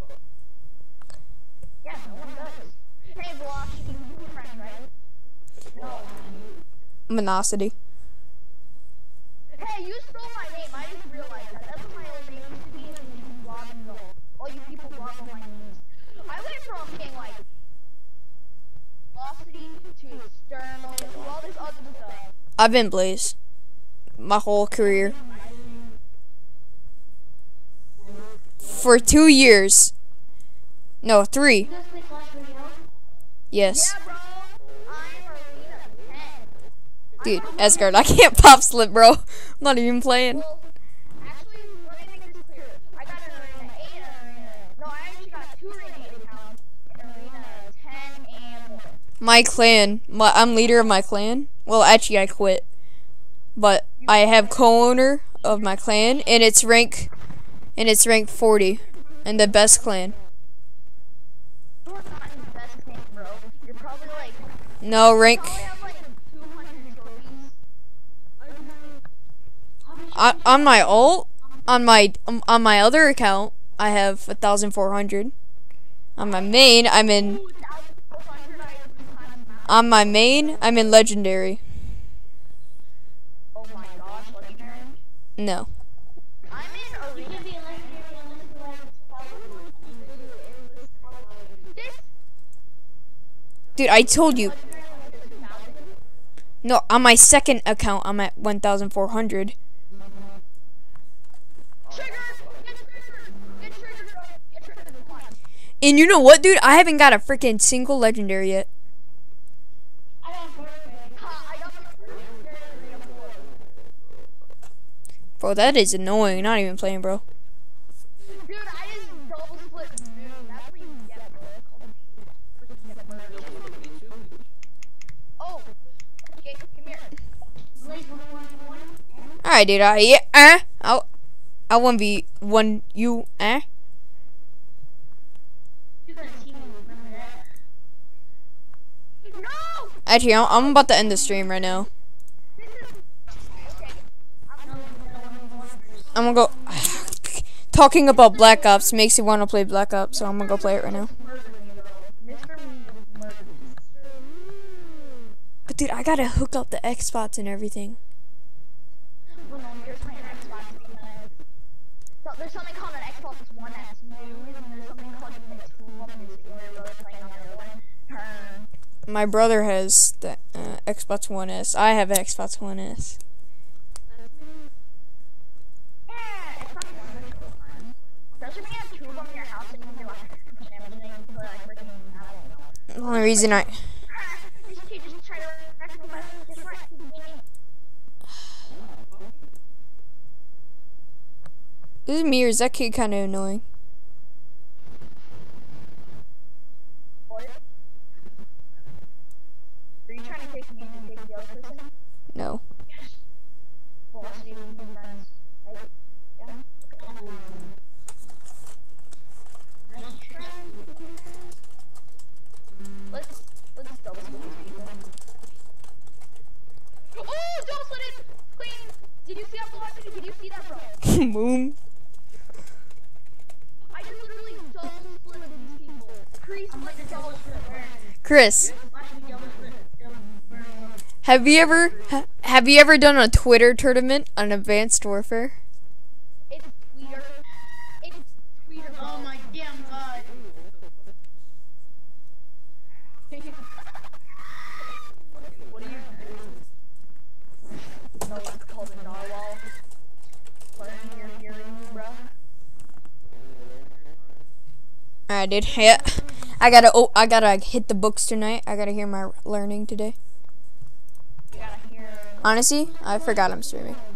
Yeah, no one does. Hey, Block, you can be friends, right? No. Monosity. Hey, you stole my name. I just realized that. That's what my old name used to be. And you blogged me. All you people blogged on my names. I went from being like Velocity to External to all this other stuff. I've been Blaze my whole career. For 2 years. No, 3. Yes. Yeah, bro. I'm Arena 10. Dude, Asgard, I can't pop slip, bro. I'm not even playing. Well, actually, let me make this clear. I got an Arena 8 and an Arena... No, I actually got 2 Arena 8 accounts, an Arena 10 and more. My clan. I'm leader of my clan. Well, actually, I quit. But I have co-owner of my clan, and it's rank 40, and the best clan. You're not in the best clan, bro. You're probably like... No, rank. You probably have like 200 trophies. On my ult, on my other account, I have 1,400. On my main, I'm in. On my main, I'm in legendary. Oh my gosh, legendary. No. I'm in Arena. Dude, I told you. No, on my second account, I'm at 1,400. And you know what, dude? I haven't got a freaking single legendary yet. Bro, that is annoying. Not even playing, bro. Dude, I just double split Moon. That's what you get, bro. Oh, okay, come here. Alright, dude. I'll 1v1 you, No! Actually, I'm about to end the stream right now. I'm gonna go. Talking about Black Ops makes you want to play Black Ops, so I'm gonna go play it right now. But dude, I gotta hook up the Xbox and everything. Well, no, you're playing Xbox because so there's something called an Xbox One S new, and there's something called the two of them. You're really playing on the other one. My brother has the Xbox One S. I have Xbox One S. Yeah, Xbox One is cool, man. Especially when you have two of them in your house and you can do like everything, you can play like freaking, I don't know. The only reason I Just try to just right. This is me, or is that kid kind of annoying? What? Are you trying to take me and take the other person? No. Well, so you can be friends, right? Yeah? Let's double split these people. Oh, double split it! Clean! Did you see that velocity? Did you see that, bro? Boom. I just literally double split these people. Crease like a double split. Chris, have you ever done a Twitter tournament on Advanced Warfare? It's Twitter. It's Twitter. Oh my damn god. What are you doing? No, it's called a narwhal. Learning your hearing, bro. Alright, dude. Yeah. I gotta hit the books tonight. I gotta hear my learning today. You gotta hear. Honestly, I forgot I'm streaming.